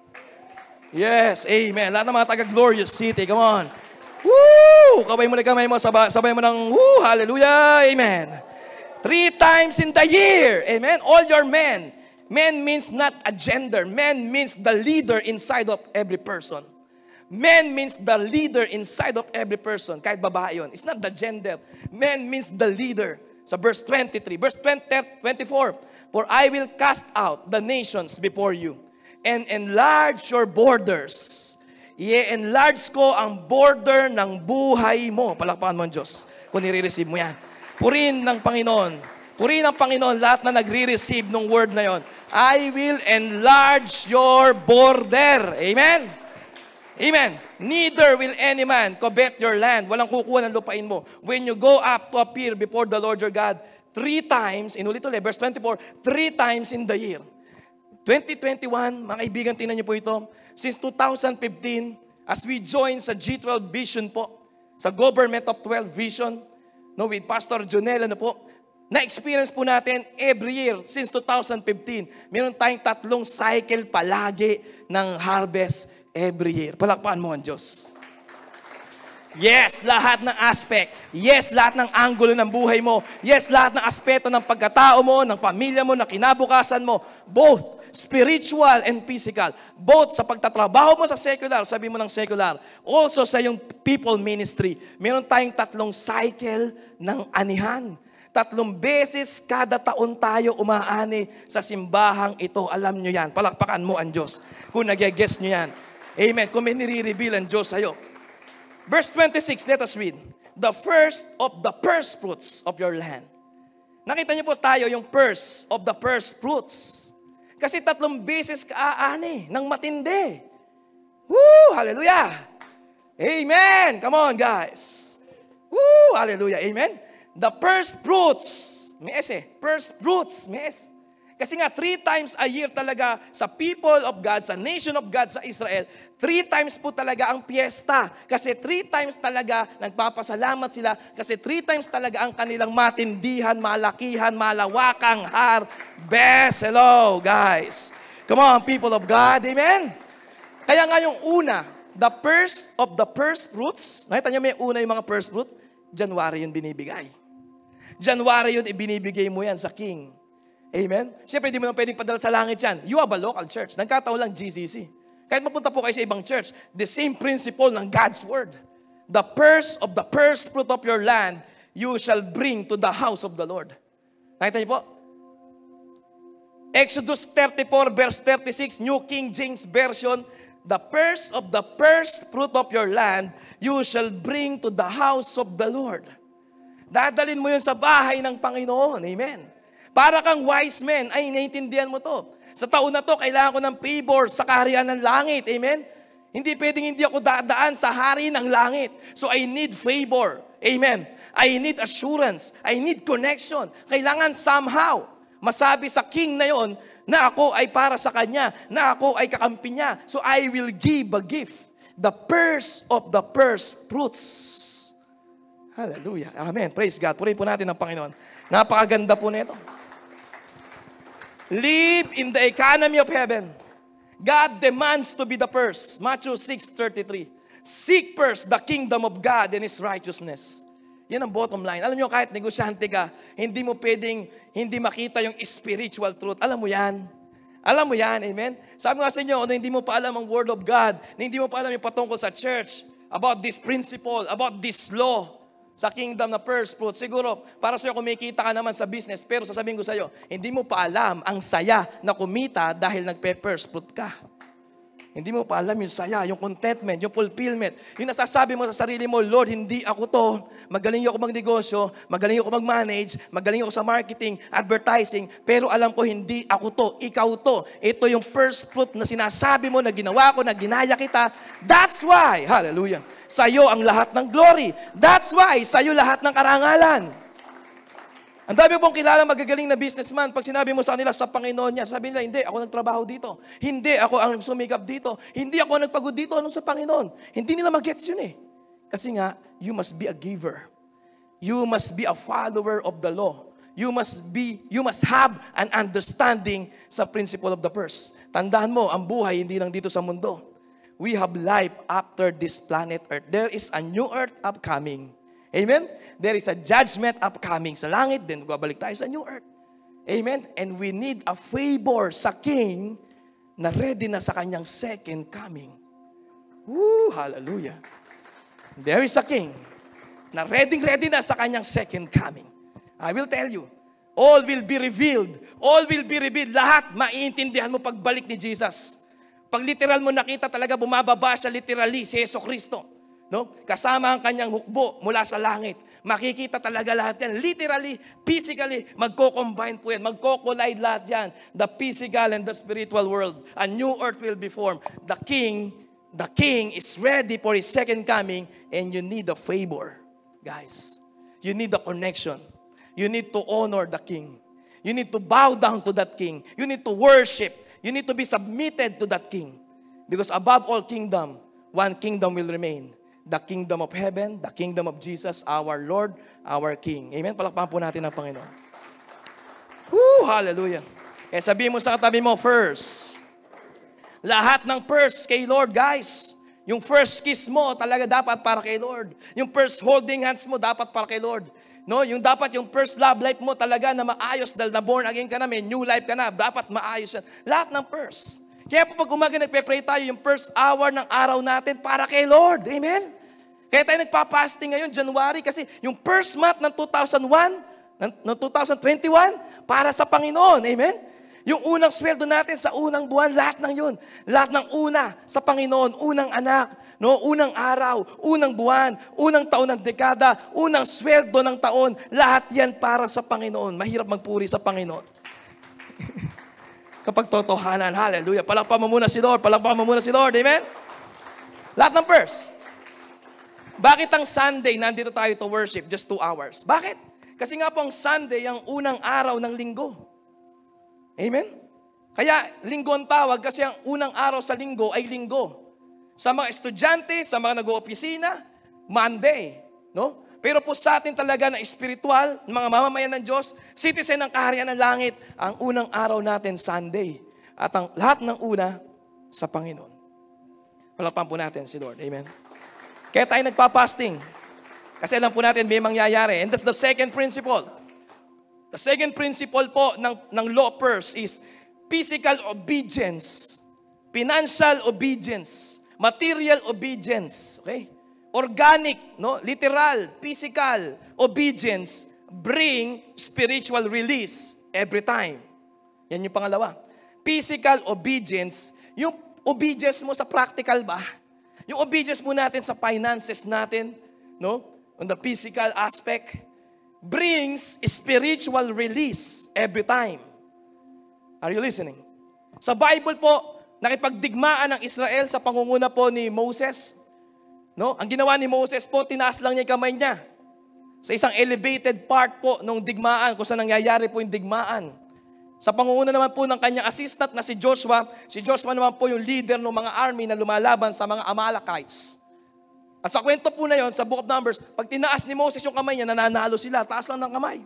Yes, amen. Lahat ng mga taga-Glorious City, come on. Woo! Kabay mo na kamay mo, sabay, sabay mo ng woo, hallelujah, amen. Three times in the year, amen. All your men. Men means not a gender. Men means the leader inside of every person. Men means the leader inside of every person. Kahit babae yun. It's not the gender. Men means the leader. Sa verse twenty-three. Verse twenty-four. For I will cast out the nations before you and enlarge your borders. I-enlarge ko ang border ng buhay mo. Palakpakan mo ang Diyos kung nire-receive mo yan. Purihin ng Panginoon. Purihin ng Panginoon lahat na nagre-receive ng word na yon. I will enlarge your border. Amen? Amen. Neither will any man covet your land. Walang kukuha ng lupain mo. When you go up to appear before the Lord your God, three times, inulit-ulit, verse twenty-four, three times in the year. twenty twenty-one, mga kaibigan, tingnan niyo po ito. Since two thousand fifteen, as we join sa G twelve Vision po, sa Government of twelve Vision, no, with Pastor Jonel, ano po, na-experience po natin every year since two thousand fifteen. Meron tayong tatlong cycle palagi ng harvest. every year. Palakpakan mo ang Diyos. Yes, lahat ng aspect. Yes, lahat ng anggulo ng buhay mo. Yes, lahat ng aspeto ng pagkatao mo, ng pamilya mo, ng kinabukasan mo. Both spiritual and physical. Both sa pagtatrabaho mo sa secular, sabi mo ng secular. Also sa yung people ministry. Meron tayong tatlong cycle ng anihan. Tatlong beses kada taon tayo umaani sa simbahang ito. Alam nyo yan. Palakpakan mo ang Diyos. Kung nag-guess nyo yan. Amen. Kung may nire-reveal ang Diyos sa'yo. Verse twenty-six, let us read. The first of the first fruits of your land. Nakita niyo po tayo yung first of the first fruits. Kasi tatlong beses ka-aani ng matindi. Woo! Hallelujah! Amen! Come on, guys. Woo! Hallelujah! Amen? The first fruits. May S eh. First fruits. May S. Kasi nga, three times a year talaga sa people of God, sa nation of God, sa Israel, three times po talaga ang piyesta. Kasi three times talaga nagpapasalamat sila. Kasi three times talaga ang kanilang matindihan, malakihan, malawakang harvest. Hello, guys. Come on, people of God. Amen? Kaya nga yung una, the first of the first fruits, nakita niyo may una yung mga first fruit, January yun binibigay. January yun ibinibigay mo yan sa king. Amen? Siyempre, hindi mo na pwedeng padala sa langit yan. You have a local church. Nagkataon lang G C C. Kahit mapunta po kayo sa ibang church, the same principle ng God's Word. The first of the first fruit of your land, you shall bring to the house of the Lord. Nakita niyo po? Exodus thirty-four, verse thirty-six, New King James Version, the first of the first fruit of your land, you shall bring to the house of the Lord. Dadalin mo yun sa bahay ng Panginoon. Amen? Para kang wise man, ay naiintindihan mo to. Sa taon na to, kailangan ko ng favor sa kaharian ng langit. Amen? Hindi pwedeng hindi ako dadaan sa hari ng langit. So I need favor. Amen? I need assurance. I need connection. Kailangan somehow masabi sa king na yon na ako ay para sa kanya, na ako ay kakampi niya. So I will give a gift. The first of the first fruits. Hallelujah. Amen. Praise God. Purihin po natin ang Panginoon. Napakaganda po nito. Live in the economy of heaven. God demands to be the first. Matthew six thirty-three. Seek first the kingdom of God and His righteousness. Yan ang bottom line. Alam nyo, kahit negosyante ka, hindi mo pwedeng hindi makita yung spiritual truth. Alam mo yan. Alam mo yan, amen? Sabi nga sa inyo, ano, hindi mo pa alam ang word of God, hindi mo pa alam yung patungkol sa church, about this principle, about this law, sa kingdom na first fruit. Siguro, para sa'yo kumikita ka naman sa business, pero sasabihin ko sa'yo, hindi mo pa alam ang saya na kumita dahil nagpe-first fruit ka. Hindi mo pa alam yung saya, yung contentment, yung fulfillment. Yung nasasabi mo sa sarili mo, Lord, hindi ako to. Magaling ako magnegosyo, magaling ako mag-manage, magaling ako sa marketing, advertising, pero alam ko hindi ako to, ikaw to. Ito yung first fruit na sinasabi mo, na ginawa ko, na ginaya kita. That's why, hallelujah, sa'yo ang lahat ng glory. That's why, sa'yo lahat ng karangalan. Ang dami pong kilala magagaling na businessman, pag sinabi mo sa kanila sa Panginoon niya, sabi nila, hindi, ako nagtrabaho dito. Hindi, ako ang sumikap dito. Hindi, ako nagpagod dito. Anong sa Panginoon? Hindi nila mag-gets yun eh. Kasi nga, you must be a giver. You must be a follower of the law. You must be, you must have an understanding sa principle of the purse. Tandaan mo, ang buhay hindi lang dito sa mundo. We have life after this planet Earth. There is a new earth upcoming. Amen? There is a judgment upcoming sa langit, then babalik tayo sa new earth. Amen? And we need a favor sa King na ready na sa kanyang second coming. Woo! Hallelujah. There is a King na ready-ready na sa kanyang second coming. I will tell you, all will be revealed. All will be revealed. Lahat maiintindihan mo pagbalik ni Jesus. Pag literal mo nakita talaga, bumababa siya literally si Yeso Cristo. No? Kasama ang kanyang hukbo mula sa langit. Makikita talaga lahat yan. Literally, physically, magko-combine po yan. Magko-collide lahat yan. The physical and the spiritual world. A new earth will be formed. The King, the King is ready for His second coming, and you need a favor, guys. You need a connection. You need to honor the King. You need to bow down to that King. You need to worship. You need to be submitted to that King. Because above all kingdom, one kingdom will remain. The kingdom of heaven, the kingdom of Jesus, our Lord, our King. Amen? Palakpakan po natin ang Panginoon. Woo! Hallelujah. Eh sabihin mo sa katabi mo, first. Lahat ng purse kay Lord, guys. Yung first kiss mo talaga dapat para kay Lord. Yung first holding hands mo dapat para kay Lord. No, yung dapat yung first love life mo talaga na maayos dahil na born again ka na, may new life ka na, dapat maayos yan. Lahat ng first. Kaya po pag umaga nagpe-pray tayo, yung first hour ng araw natin para kay Lord. Amen? Kaya tayo nagpa-fasting ngayon, January, kasi yung first month ng two thousand one, ng, ng two thousand twenty-one, para sa Panginoon. Amen? Yung unang sweldo natin sa unang buwan, lahat ng yun. Lahat ng una sa Panginoon, unang anak, no, unang araw, unang buwan, unang taon ng dekada, unang sweldo ng taon, lahat yan para sa Panginoon. Mahirap magpuri sa Panginoon. Kapag totohanan, hallelujah. Palakpakan mo muna si Lord, palakpakan mo muna si Lord, amen? Lahat ng first. Bakit ang Sunday, nandito tayo to worship, just two hours? Bakit? Kasi nga po ang Sunday, ang unang araw ng linggo. Amen? Kaya linggo ang tawag kasi ang unang araw sa linggo ay linggo. Sa mga estudyante, sa mga nag-oopisina, Monday. No? Pero po sa atin talaga na espiritual, mga mamamayan ng Diyos, citizen ng kaharian ng langit, ang unang araw natin, Sunday. At ang lahat ng una, sa Panginoon. Palakpakan po natin si Lord. Amen? Kaya tayo nagpa-fasting. Kasi alam po natin may mangyayari. And that's the second principle. The second principle po ng, ng law purse is physical obedience, financial obedience, material obedience, okay? Organic, no? Literal, physical obedience bring spiritual release every time. Yan yung pangalawa. Physical obedience, yung obedience mo sa practical ba? Yung obedience mo natin sa finances natin, no? On the physical aspect, brings spiritual release every time. Are you listening? Sa Bible po, nakipagdigmaan ng Israel sa pangunguna po ni Moses. No? Ang ginawa ni Moses po, tinaas lang niya yung kamay niya. Sa isang elevated part po ng digmaan, kung saan nangyayari po yung digmaan. Sa pangunguna naman po ng kanyang assistant na si Joshua, si Joshua naman po yung leader ng mga army na lumalaban sa mga Amalekites. At sa kwento po na yon, sa Book of Numbers, pag tinaas ni Moses yung kamay niya, nananalo sila. Taas lang ng kamay.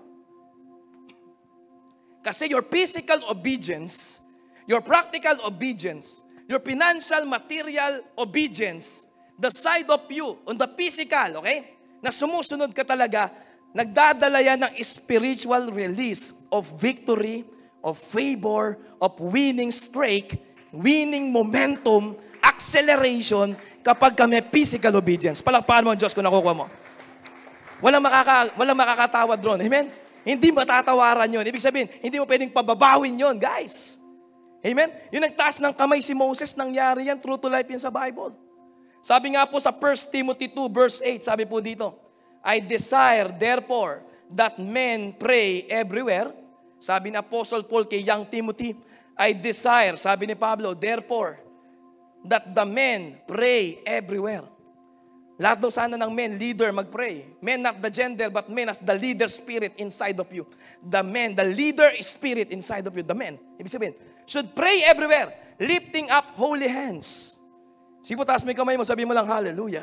Kasi your physical obedience, your practical obedience, your financial, material obedience, the side of you, on the physical, okay? Na sumusunod ka talaga, nagdadala yan ng spiritual release of victory, of favor, of winning streak, winning momentum, acceleration, kapag kami physical obedience. Palakpakan mo ang Diyos kung nakukuha mo. Walang, makaka, walang makakatawad doon. Amen? Hindi matatawaran yun. Ibig sabihin, hindi mo pwedeng pababawin yun, guys. Amen? Yung nagtaas ng kamay si Moses, nangyari yan, true to life yan sa Bible. Sabi nga po sa First Timothy two verse eight, sabi po dito, I desire therefore that men pray everywhere. Sabi ni Apostle Paul kay young Timothy, I desire, sabi ni Pablo, therefore, that the men pray everywhere. Lahat daw sana ng men, leader, mag-pray. Men not the gender, but men as the leader spirit inside of you. The men, the leader spirit inside of you, the men. Ibig sabihin, should pray everywhere, lifting up holy hands. Sige po, taas mo yung kamay mo, sabi mo lang, hallelujah.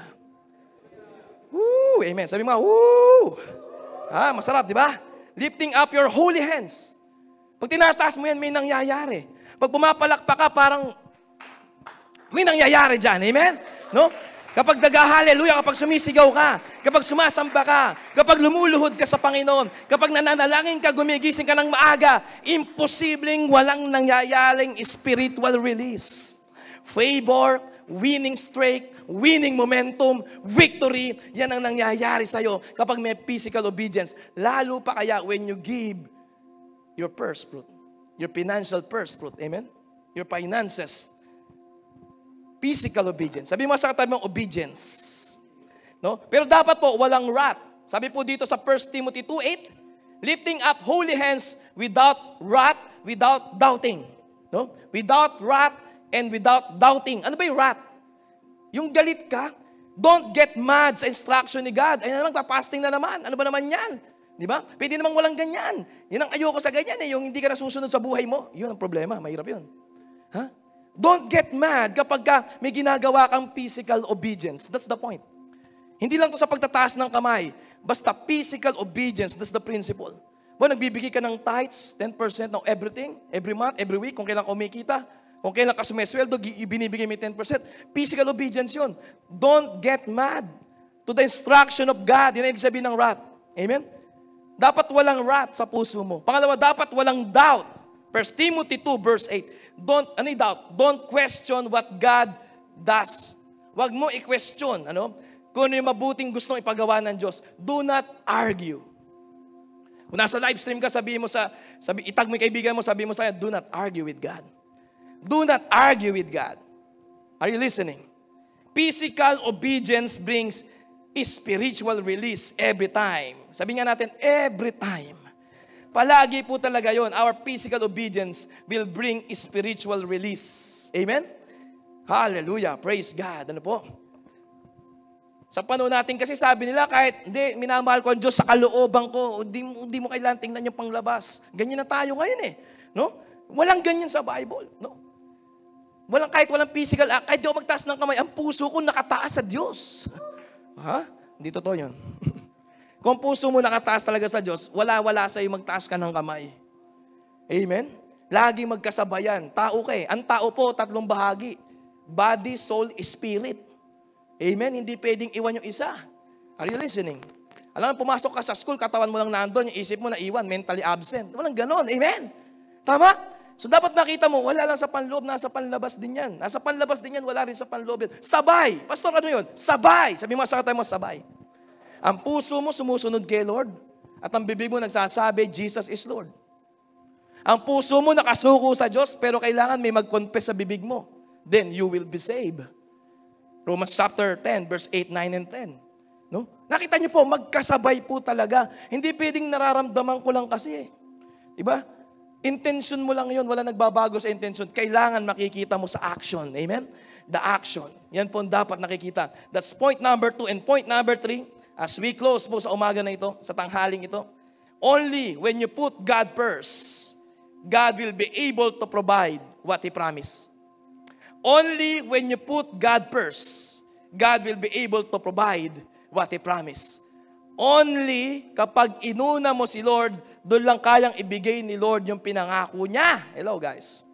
Woo! Amen. Sabi mo, woo! Ah, masarap, di ba? Lifting up your holy hands. Pag tinataas mo yan, may nangyayari. Pag pumapalakpak ka, parang may nangyayari dyan. Amen? No? Kapag nag-hallelujah, kapag sumisigaw ka, kapag sumasamba ka, kapag lumuluhod ka sa Panginoon, kapag nananalangin ka, gumigising ka ng maaga, imposibleng walang nangyayaring spiritual release. Favor, winning streak, winning momentum, victory, yan ang nangyayari sa'yo kapag may physical obedience. Lalo pa kaya when you give your first fruit, your financial first fruit, amen? Your finances, physical obedience. Sabi mo sa katabi mong obedience. No? Pero dapat po walang wrath. Sabi po dito sa First Timothy two eight, lifting up holy hands without wrath, without doubting. No? Without wrath and without doubting. Ano ba yung wrath? Yung galit ka, don't get mad sa instruction ni God. Ay naman, papasting na naman. Ano ba naman yan? Di ba? Pwede namang walang ganyan. Yan ang ayoko sa ganyan eh, yung hindi ka nasusunod sa buhay mo. Yun ang problema, mahirap yun. Ha? Don't get mad kapag ka may ginagawa kang physical obedience. That's the point. Hindi lang to sa pagtataas ng kamay. Basta physical obedience, that's the principle. Bo, nagbibigay ka ng tithes, ten percent ng everything, every month, every week, kung kailan kumikita. Kung kailan ka sumesweldo, gi- binibigay mo yung ten percent. Physical obedience yun. Don't get mad to the instruction of God. Yan ang ibig sabihin ng wrath. Amen? Dapat walang wrath sa puso mo. Pangalawa, dapat walang doubt. First Timothy two verse eight. Don't, ano yung doubt? Don't question what God does. Huwag mo i-question, ano? Kung ano yung mabuting gustong ipagawa ng Diyos. Do not argue. Kung nasa live stream ka, sabihin mo sa, sabi, itag mo yung kaibigan mo, sabihin mo sa do not argue with God. Do not argue with God. Are you listening? Physical obedience brings spiritual release every time. Sabi nga natin, every time. Palagi po talaga yon. Our physical obedience will bring spiritual release. Amen? Hallelujah. Praise God. Ano po? Sa panahon natin kasi sabi nila, kahit hindi, minamahal ko ang Diyos sa kalooban ko, hindi, hindi mo kailangan tingnan yung panglabas. Ganyan na tayo ngayon eh. No? Walang ganyan sa Bible. No? Walang kahit walang physical act, kahit di ako magtaas ng kamay, ang puso ko nakataas sa Diyos. Ha? Hindi totoo yun. Kung puso mo nakataas talaga sa Diyos, wala-wala sa iyo magtaas ka ng kamay. Amen? Lagi magkasabayan. Tao ka eh. Ang tao po, tatlong bahagi. Body, soul, spirit. Amen? Hindi pwedeng iwan yung isa. Are you listening? Alam mo, pumasok ka sa school, katawan mo lang nandun, yung isip mo na iwan, mentally absent. Walang ganon. Amen? Tama? So dapat makita mo, wala lang sa panloob, nasa panlabas din yan. Nasa panlabas din yan, wala rin sa panloob yan. Sabay. Pastor, ano yun? Sabay. Sabi mo sa katay mo, sabay. Ang puso mo sumusunod kay Lord. At ang bibig mo nagsasabi, Jesus is Lord. Ang puso mo nakasuko sa Diyos, pero kailangan may mag-confess sa bibig mo. Then you will be saved. Romans chapter ten, verse eight, nine, and ten. No? Nakita niyo po, magkasabay po talaga. Hindi pwedeng nararamdaman ko lang kasi. Diba? Intention mo lang yun, wala nagbabago sa intention. Kailangan makikita mo sa action. Amen? The action. Yan po dapat nakikita. That's point number two. And point number three, as we close po sa umaga na ito, sa tanghaling ito, only when you put God first, God will be able to provide what He promised. Only when you put God first, God will be able to provide what He promised. Only kapag inuna mo si Lord, doon lang kayang ibigay ni Lord yung pinangako niya. Hello guys.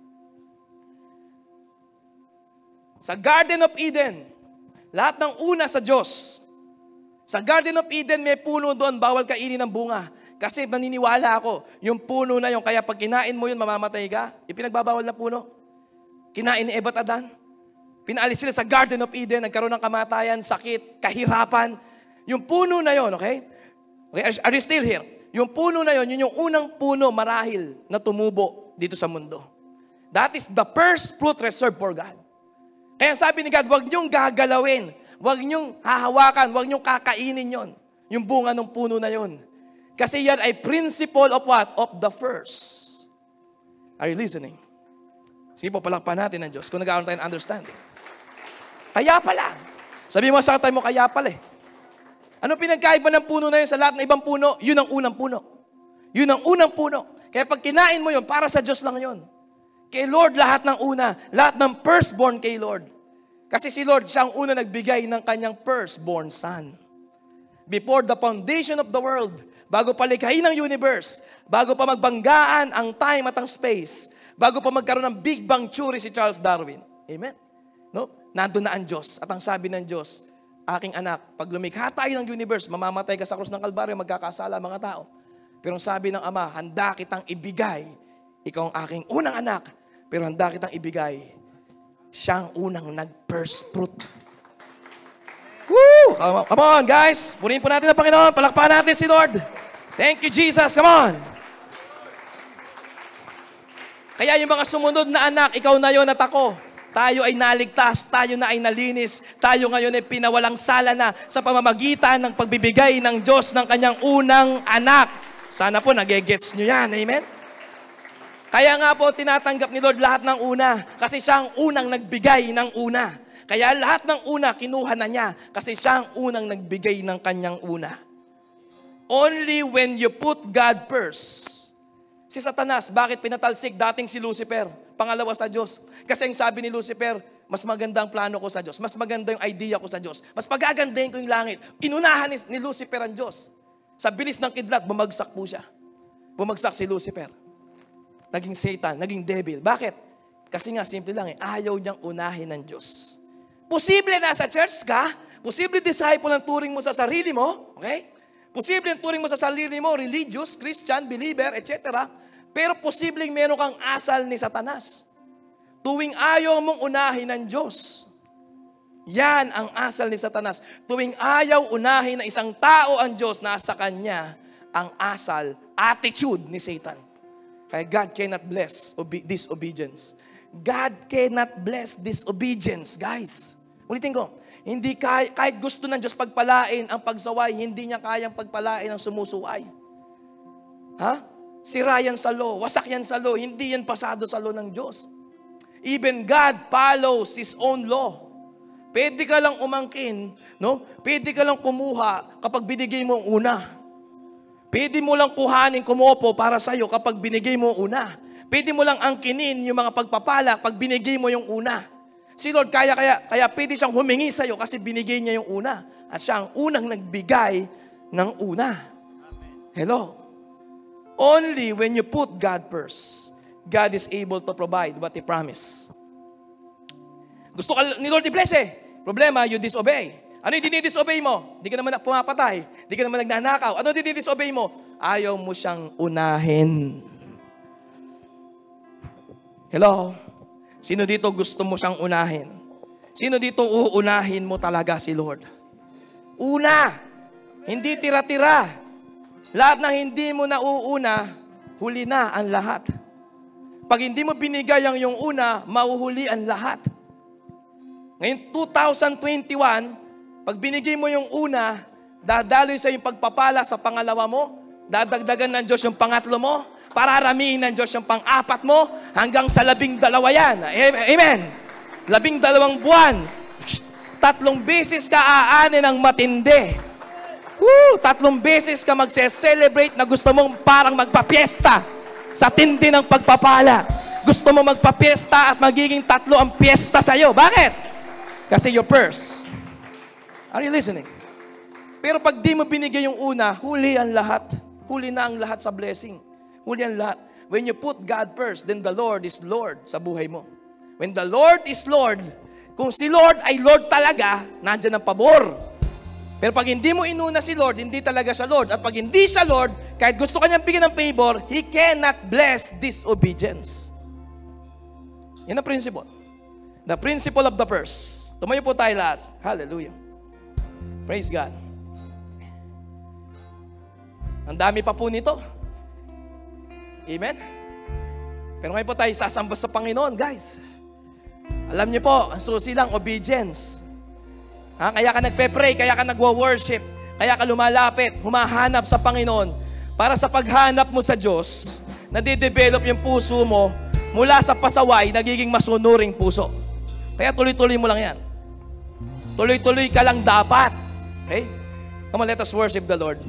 Sa Garden of Eden, lahat ng una sa Diyos. Sa Garden of Eden, may puno doon, bawal kainin ng bunga. Kasi maniniwala ako, yung puno na yun, kaya pag kinain mo yun, mamamatay ka. Ipinagbabawal na puno. Kinain ni Eva at Adan. Pinaalis sila sa Garden of Eden, nagkaroon ng kamatayan, sakit, kahirapan. Yung puno na yun, okay? Okay, are you still here? Yung puno na yun, yun yung unang puno marahil na tumubo dito sa mundo. That is the first fruit reserved for God. Kaya sabi ni God, huwag niyong gagalawin, huwag niyong hahawakan, huwag niyong kakainin yon, yung bunga ng puno na yun. Kasi yan ay principle of what? Of the first. Are you listening? Sige po, palakpan natin ng Diyos kung nag-aaron tayo ng understanding. Kaya pala. Sabi mo sa tayo mo, kaya pala eh. Ano pinagkaiba ng puno na yun sa lahat ng ibang puno? Yun ang unang puno. Yun ang unang puno. Kaya pag kinain mo yun, para sa Diyos lang yun. Kay Lord lahat ng una. Lahat ng firstborn kay Lord. Kasi si Lord, siya ang una nagbigay ng kanyang firstborn son. Before the foundation of the world, bago pa likhain ng universe, bago pa magbanggaan ang time at ang space, bago pa magkaroon ng Big Bang Theory si Charles Darwin. Amen? No? Nandun na ang Diyos. At ang sabi ng Diyos, aking anak, pag lumikha tayo ng universe, mamamatay ka sa krus ng Kalbaryo, magkakasala mga tao. Pero ang sabi ng Ama, handa kitang ibigay. Ikaw ang aking unang anak, pero handa kitang ibigay. Siya ang unang nag-first fruit. Woo! Come on, guys. Purihin po natin ang Panginoon. Palakpakan natin si Lord. Thank you, Jesus. Come on. Kaya yung mga sumunod na anak, ikaw na yon at ako. Tayo ay naligtas, tayo na ay nalinis, tayo ngayon ay pinawalang sala na sa pamamagitan ng pagbibigay ng Diyos ng kanyang unang anak. Sana po nagegets nyo yan, amen? Kaya nga po tinatanggap ni Lord lahat ng una kasi siya ang unang nagbigay ng una. Kaya lahat ng una kinuha na niya kasi siya ang unang nagbigay ng kanyang una. Only when you put God first. Si Satanas, bakit pinatalsik dating si Lucifer? Pangalawa sa Diyos. Kasi ang sabi ni Lucifer, mas maganda ang plano ko sa Diyos. Mas maganda yung idea ko sa Diyos. Mas pagagandahin ko yung langit. Inunahan ni, ni Lucifer ang Diyos. Sa bilis ng kidlat, bumagsak po siya. Bumagsak si Lucifer. Naging Satan, naging devil. Bakit? Kasi nga, simple lang eh, ayaw niyang unahin ng Diyos. Posible nasa church ka, posible disciple ang turing mo sa sarili mo, okay? Posible ang turing mo sa sarili mo, religious, Christian, believer, et cetera. Pero posibleng meron kang asal ni Satanas. Tuwing ayaw mong unahin ng Diyos. Yan ang asal ni Satanas. Tuwing ayaw unahin na isang tao ang Diyos, nasa kanya ang asal, attitude ni Satan. Kaya God cannot bless obe- disobedience. God cannot bless disobedience, guys. Ulitin ko, hindi kay, kahit gusto ng Diyos pagpalain ang pagsaway, hindi niya kayang pagpalain ang sumusuway. Ha? Sira yan sa law, wasak yan sa law, hindi yan pasado sa law ng Diyos. Even God follows His own law. Pwede ka lang umangkin, no? Pwede ka lang kumuha kapag binigay mo ang una. Pwede mo lang kuhanin, kumopo para sa'yo kapag binigay mo ang una. Pwede mo lang angkinin yung mga pagpapala pag binigay mo yung una. Si Lord, kaya, kaya, kaya pwede siyang humingi sa'yo kasi binigay niya yung una. At siya ang unang nagbigay ng una. Hello? Only when you put God first, God is able to provide what He promised. Gusto ka ni Lord i-bless eh. Problema, you disobey. Ano yung dinidisobey mo? Di ka naman pumapatay. Di ka naman nagnanakaw. Ano yung dinidisobey mo? Ayaw mo siyang unahin. Hello? Sino dito gusto mo siyang unahin? Sino dito uunahin mo talaga si Lord? Una. Hindi tira-tira. Lahat na hindi mo nauuna, huli na ang lahat. Pag hindi mo binigay ang yung una, mauhuli ang lahat. Ngayon, two thousand twenty-one, pag binigay mo yung una, dadaloy sa yung pagpapala sa pangalawa mo, dadagdagan ng Diyos yung pangatlo mo, pararamihin ng Diyos yung pang-apat mo, hanggang sa labing dalawa yan. Amen. Labing dalawang buwan. Tatlong beses ka aanin ng matindi. Woo! Tatlong beses ka magse-celebrate na gusto mong parang magpapiesta sa tindi ng pagpapala. Gusto mo magpapiesta at magiging tatlo ang piesta sa'yo. Bakit? Kasi your purse. Are you listening? Pero pag di mo binigay yung una, huli ang lahat. Huli na ang lahat sa blessing. Huli ang lahat. When you put God first, then the Lord is Lord sa buhay mo. When the Lord is Lord, kung si Lord ay Lord talaga, nandyan ang pabor. Pero pag hindi mo inuna si Lord, hindi talaga siya Lord. At pag hindi siya Lord, kahit gusto kanyang bigyan ng favor, He cannot bless disobedience. Yan ang principle. The principle of the purse. Tumayo po tayo lahat. Hallelujah. Praise God. Ang dami pa po nito. Amen? Pero ngayon po tayo sasamba sa Panginoon, guys. Alam niyo po, ang susi lang, obedience. Ha? Kaya ka nagpe-pray, kaya ka nagwa-worship, kaya ka lumalapit, humahanap sa Panginoon. Para sa paghanap mo sa Diyos, nade-develop yung puso mo mula sa pasaway, nagiging masunuring puso. Kaya tuloy-tuloy mo lang yan. Tuloy-tuloy ka lang dapat. Okay? Come on, let us worship the Lord.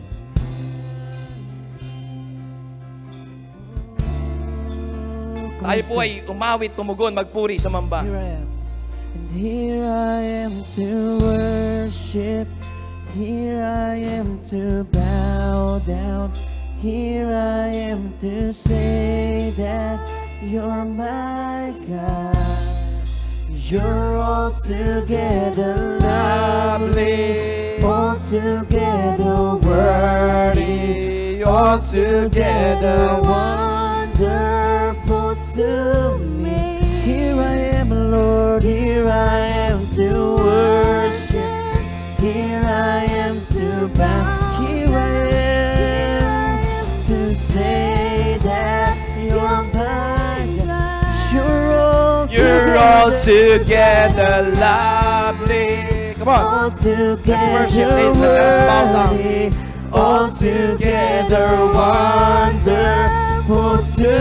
Tayo po ay umawit, tumugon, magpuri sa mamba. Here I am. And here I am to worship. Here I am to bow down. Here I am to say that you're my God. You're altogether lovely, altogether worthy, altogether wonderful to me. Here I am, Lord, here I am to worship. Here I am to bow. Here I am to say that you're my God. You're all You're all together lovely. Come on. Let's worship. Let us bow down. All together wonderful to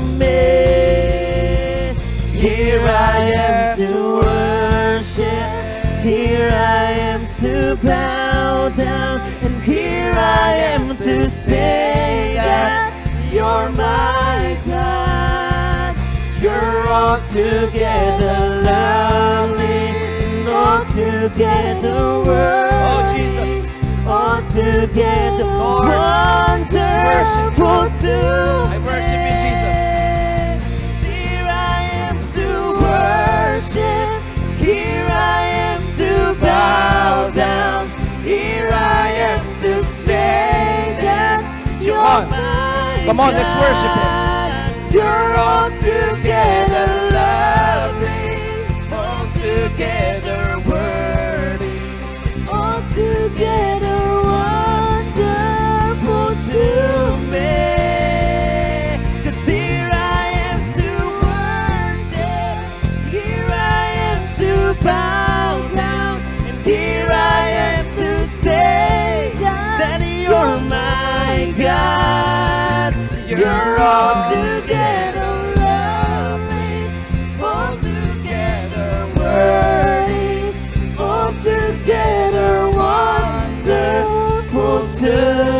me. Here I am to worship. Here I am to bow down. And here I am to say that you're my God. You're all together lovely, all together worthy. Oh, Jesus. All together Lord, wonderful to I worship you, Jesus. Here I am to Come on, let's worship Him. You're all together lovely, all together worthy, all together wonderful to me. 'Cause here I am to worship, here I am to bow down, and here I am to say that you're my God. You're all together lovely, all together worthy, all together wonderful to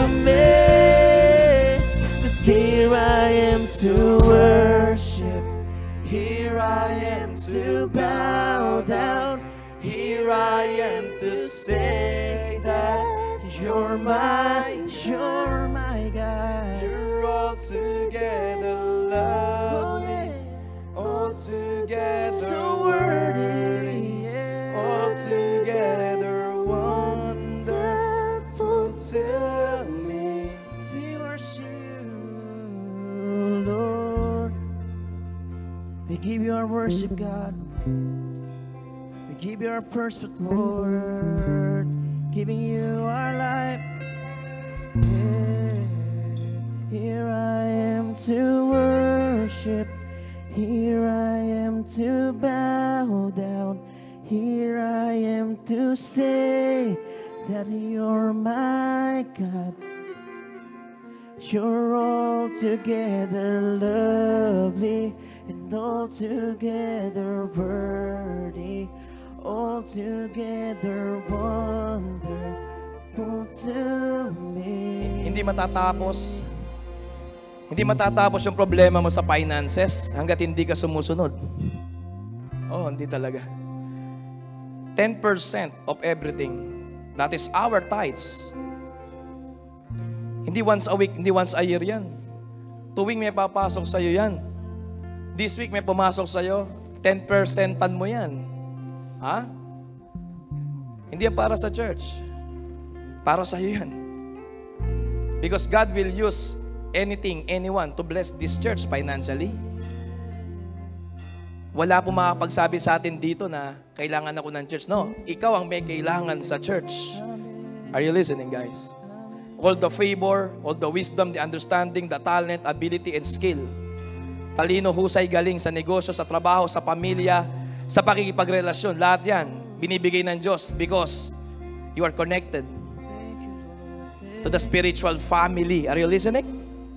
me. 'Cause here I am to worship, here I am to bow down, here I am to say that you're my, you're my God. You're all together lovely, all together so worthy, all together wonderful to me. We worship you, Lord. We give you our worship, God. We give you our first, Lord. Giving you our life. Yeah. Here I am to worship, here I am to bow down, here I am to say that you're my God. You're all together lovely and all together worthy, all together wonderful to me. Hindi matatapos. Hindi matatapos yung problema mo sa finances hanggat hindi ka sumusunod. Oh, hindi talaga. ten percent of everything, that is our tithes. Hindi once a week, hindi once a year yan. Tuwing may papasok sa'yo yan. This week may pumasok sa'yo, ten percentan mo yan. Ha? Hindi yan para sa church. Para sa'yo yan. Because God will use anything, anyone to bless this church financially. Wala po makapagsabi sa atin dito na kailangan ako ng church. No, ikaw ang may kailangan sa church. Are you listening, guys? All the favor, all the wisdom, the understanding, the talent, ability, and skill. Talino, husay, galing sa negosyo, sa trabaho, sa pamilya, sa pakikipagrelasyon. Lahat yan, binibigay ng Diyos because you are connected to the spiritual family. Are you listening?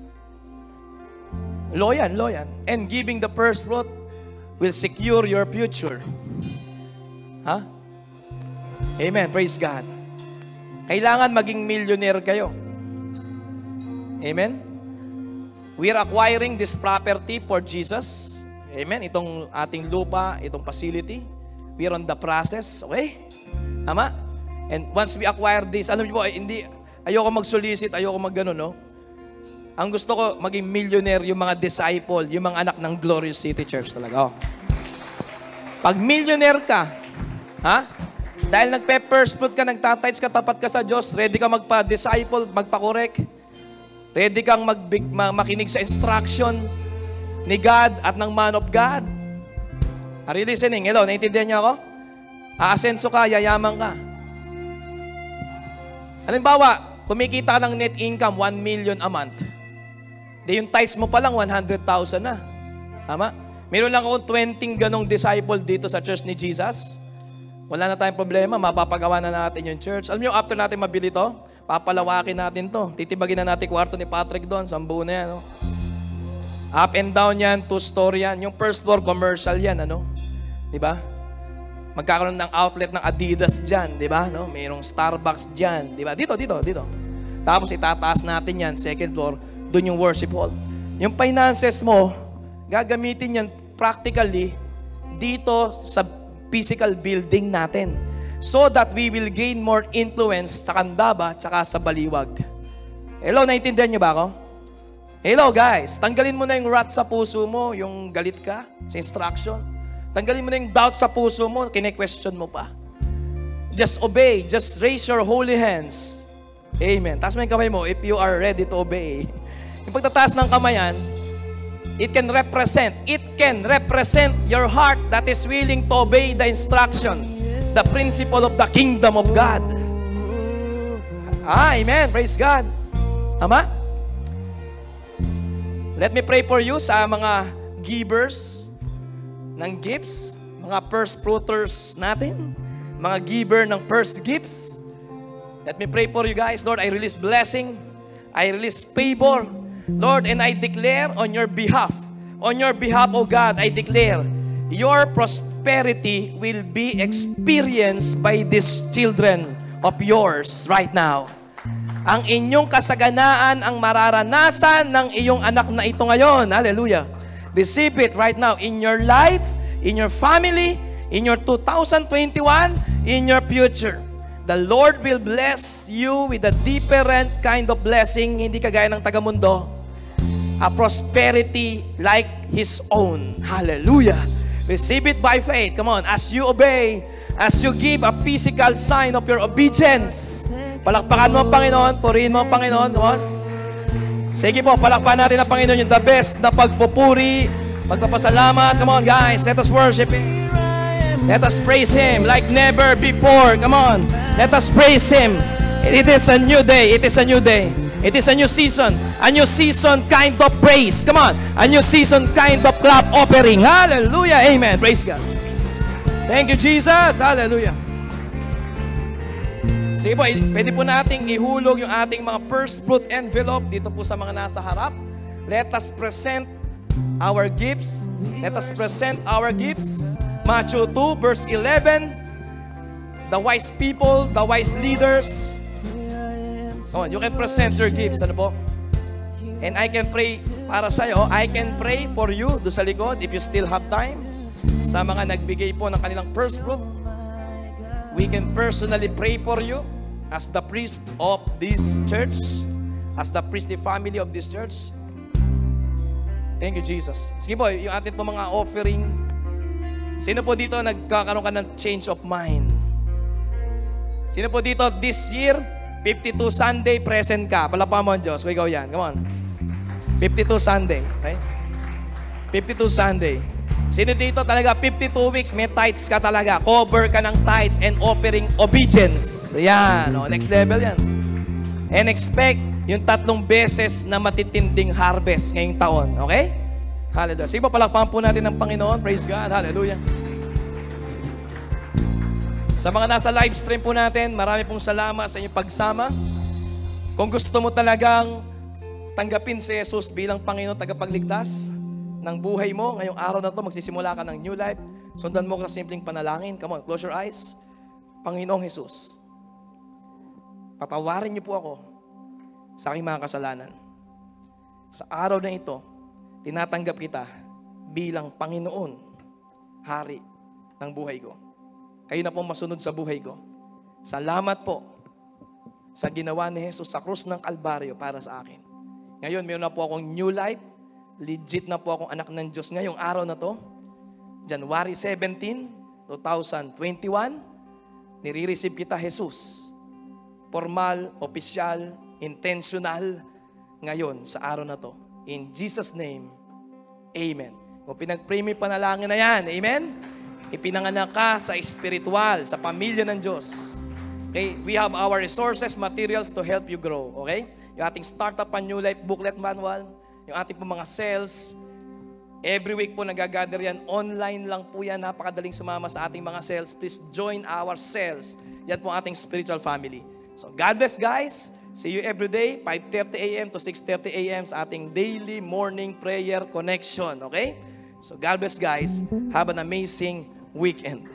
Loyan, loyan. And giving the first fruit will secure your future. Ha? Amen. Praise God. Kailangan maging millionaire kayo. Amen? We are acquiring this property for Jesus. Amen? Itong ating lupa, itong facility. We are on the process. Okay? Tama? And once we acquire this, alam niyo po, hindi, ayoko mag-solicit, ayoko mag-gano, no? Ang gusto ko, maging millionaire yung mga disciple, yung mga anak ng Glorious City Church talaga. Oh. Pag millionaire ka, ha? Dahil nagpe-first fruit ka, nagtatides ka, tapat ka sa Diyos, ready ka magpa-disciple, magpa-correct, ready kang mag makinig sa instruction ni God at ng man of God. Are you listening? Hello, naiintindihan niyo ako? Aasenso ka, yayaman ka. Halimbawa, kumikita ka ng net income, one million a month. Di yung tithes mo pa lang, one hundred thousand na. Tama? Meron lang akong twenty ganong disciple dito sa church ni Jesus. Wala na tayong problema, mapapagawa na natin yung church. Alam niyo, after natin mabili to, papalawakin natin to. Titibagin na natin kwarto ni Patrick doon, sambu na yan. No? Up and down yan, two-story yan. Yung first floor, commercial yan. Ano? Diba? Magkakaroon ng outlet ng Adidas dyan. Diba? No? Mayroong Starbucks dyan. Diba? Dito, dito, dito. Tapos itataas natin yan, second floor, doon yung worship hall. Yung finances mo, gagamitin yan practically dito sa physical building natin. So that we will gain more influence sa Candaba tsaka sa Baliwag. Hello, naiintindihan niyo ba ako? Hello guys, tanggalin mo na yung wrath sa puso mo, yung galit ka sa instruction. Tanggalin mo na yung doubt sa puso mo, kine-question mo pa. Just obey, just raise your holy hands. Amen. Taas mo yung kamay mo if you are ready to obey. Yung pagtataas ng kamayan, it can represent, it can represent your heart that is willing to obey the instruction, the principle of the kingdom of God. Ah, amen. Praise God. Tama? Let me pray for you sa mga givers ng gifts, mga first fruiters natin, mga giver ng first gifts. Let me pray for you guys. Lord, I release blessing. I release favor. Lord, and I declare on your behalf, on your behalf, oh God, I declare, your prosperity will be experienced by these children of yours right now. Ang inyong kasaganaan ang mararanasan ng iyong anak na ito ngayon. Hallelujah. Receive it right now in your life, in your family, in your two thousand twenty-one, in your future. The Lord will bless you with a different kind of blessing, hindi kagaya ng tagamundo. A prosperity like His own. Hallelujah. Receive it by faith. Come on. As you obey, as you give a physical sign of your obedience, palakpakan mo ang Panginoon, purihin mo ang Panginoon. Come on. Sige po, palakpakan natin ang Panginoon, yung the best na pagpupuri, pagpapasalamat. Come on guys, let us worship Him. Let us praise Him like never before. Come on. Let us praise Him. It is a new day. It is a new day. It is a new season. A new season kind of praise. Come on. A new season kind of clap offering. Hallelujah. Amen. Praise God. Thank you, Jesus. Hallelujah. Sige po, pwede po nating ihulog yung ating mga first fruit envelope dito po sa mga nasa harap. Let us present our gifts. Let us present our gifts. Matthew two, verse eleven. The wise people, the wise leaders. Come on, you can present your gifts. Ano po? And I can pray para sa'yo. I can pray for you do sa likod if you still have time. Sa mga nagbigay po ng kanilang first fruit. We can personally pray for you as the priest of this church, as the priestly family of this church. Thank you, Jesus. Sige po, yung atin po mga offering. Sino po dito nagkakaroon ka ng change of mind? Sino po dito this year, fifty-two Sunday, present ka? Palakpakan mo ang Diyos. Kung ikaw yan. Come on. fifty-two Sunday. Right? fifty-two Sunday. Sino dito talaga, fifty-two weeks, may tithes ka talaga. Cover ka ng tithes and offering obedience. Yan. Oh, next level yan. And expect yung tatlong beses na matitinding harvest ngayong taon. Okay? Hallelujah. Sige po, palakpakan po natin ng Panginoon. Praise God. Hallelujah. Sa mga nasa live stream po natin, marami pong salamat sa inyong pagsama. Kung gusto mo talagang tanggapin si Jesus bilang Panginoon tagapagligtas ng buhay mo, ngayong araw na to magsisimula ka ng new life. Sundan mo ka sa simpleng panalangin. Come on, close your eyes. Panginoong Jesus, patawarin niyo po ako sa aking mga kasalanan. Sa araw na ito, tinatanggap kita bilang Panginoon, Hari ng buhay ko. Kayo na po masunod sa buhay ko. Salamat po sa ginawa ni Jesus sa krus ng Kalbaryo para sa akin. Ngayon, mayroon na po akong new life. Legit na po akong anak ng Diyos ngayong araw na to. January seventeenth, twenty twenty-one, nire-receive kita, Jesus. Formal, opisyal, intentional, ngayon sa araw na to. In Jesus' name, Amen. Kung pinag-pray mo yung panalangin na yan, Amen? Ipinanganak ka sa espiritual, sa pamilya ng Diyos. Okay? We have our resources, materials to help you grow. Okay? Yung ating Startup and New Life booklet manual, yung ating po mga cells, every week po nagagather yan. Online lang po yan. Napakadaling sumama sa ating mga cells. Please join our cells. Yan po ating spiritual family. So God bless guys. See you every day, five thirty a.m. to six thirty a.m. sa ating daily morning prayer connection. Okay? So God bless guys. Have an amazing weekend.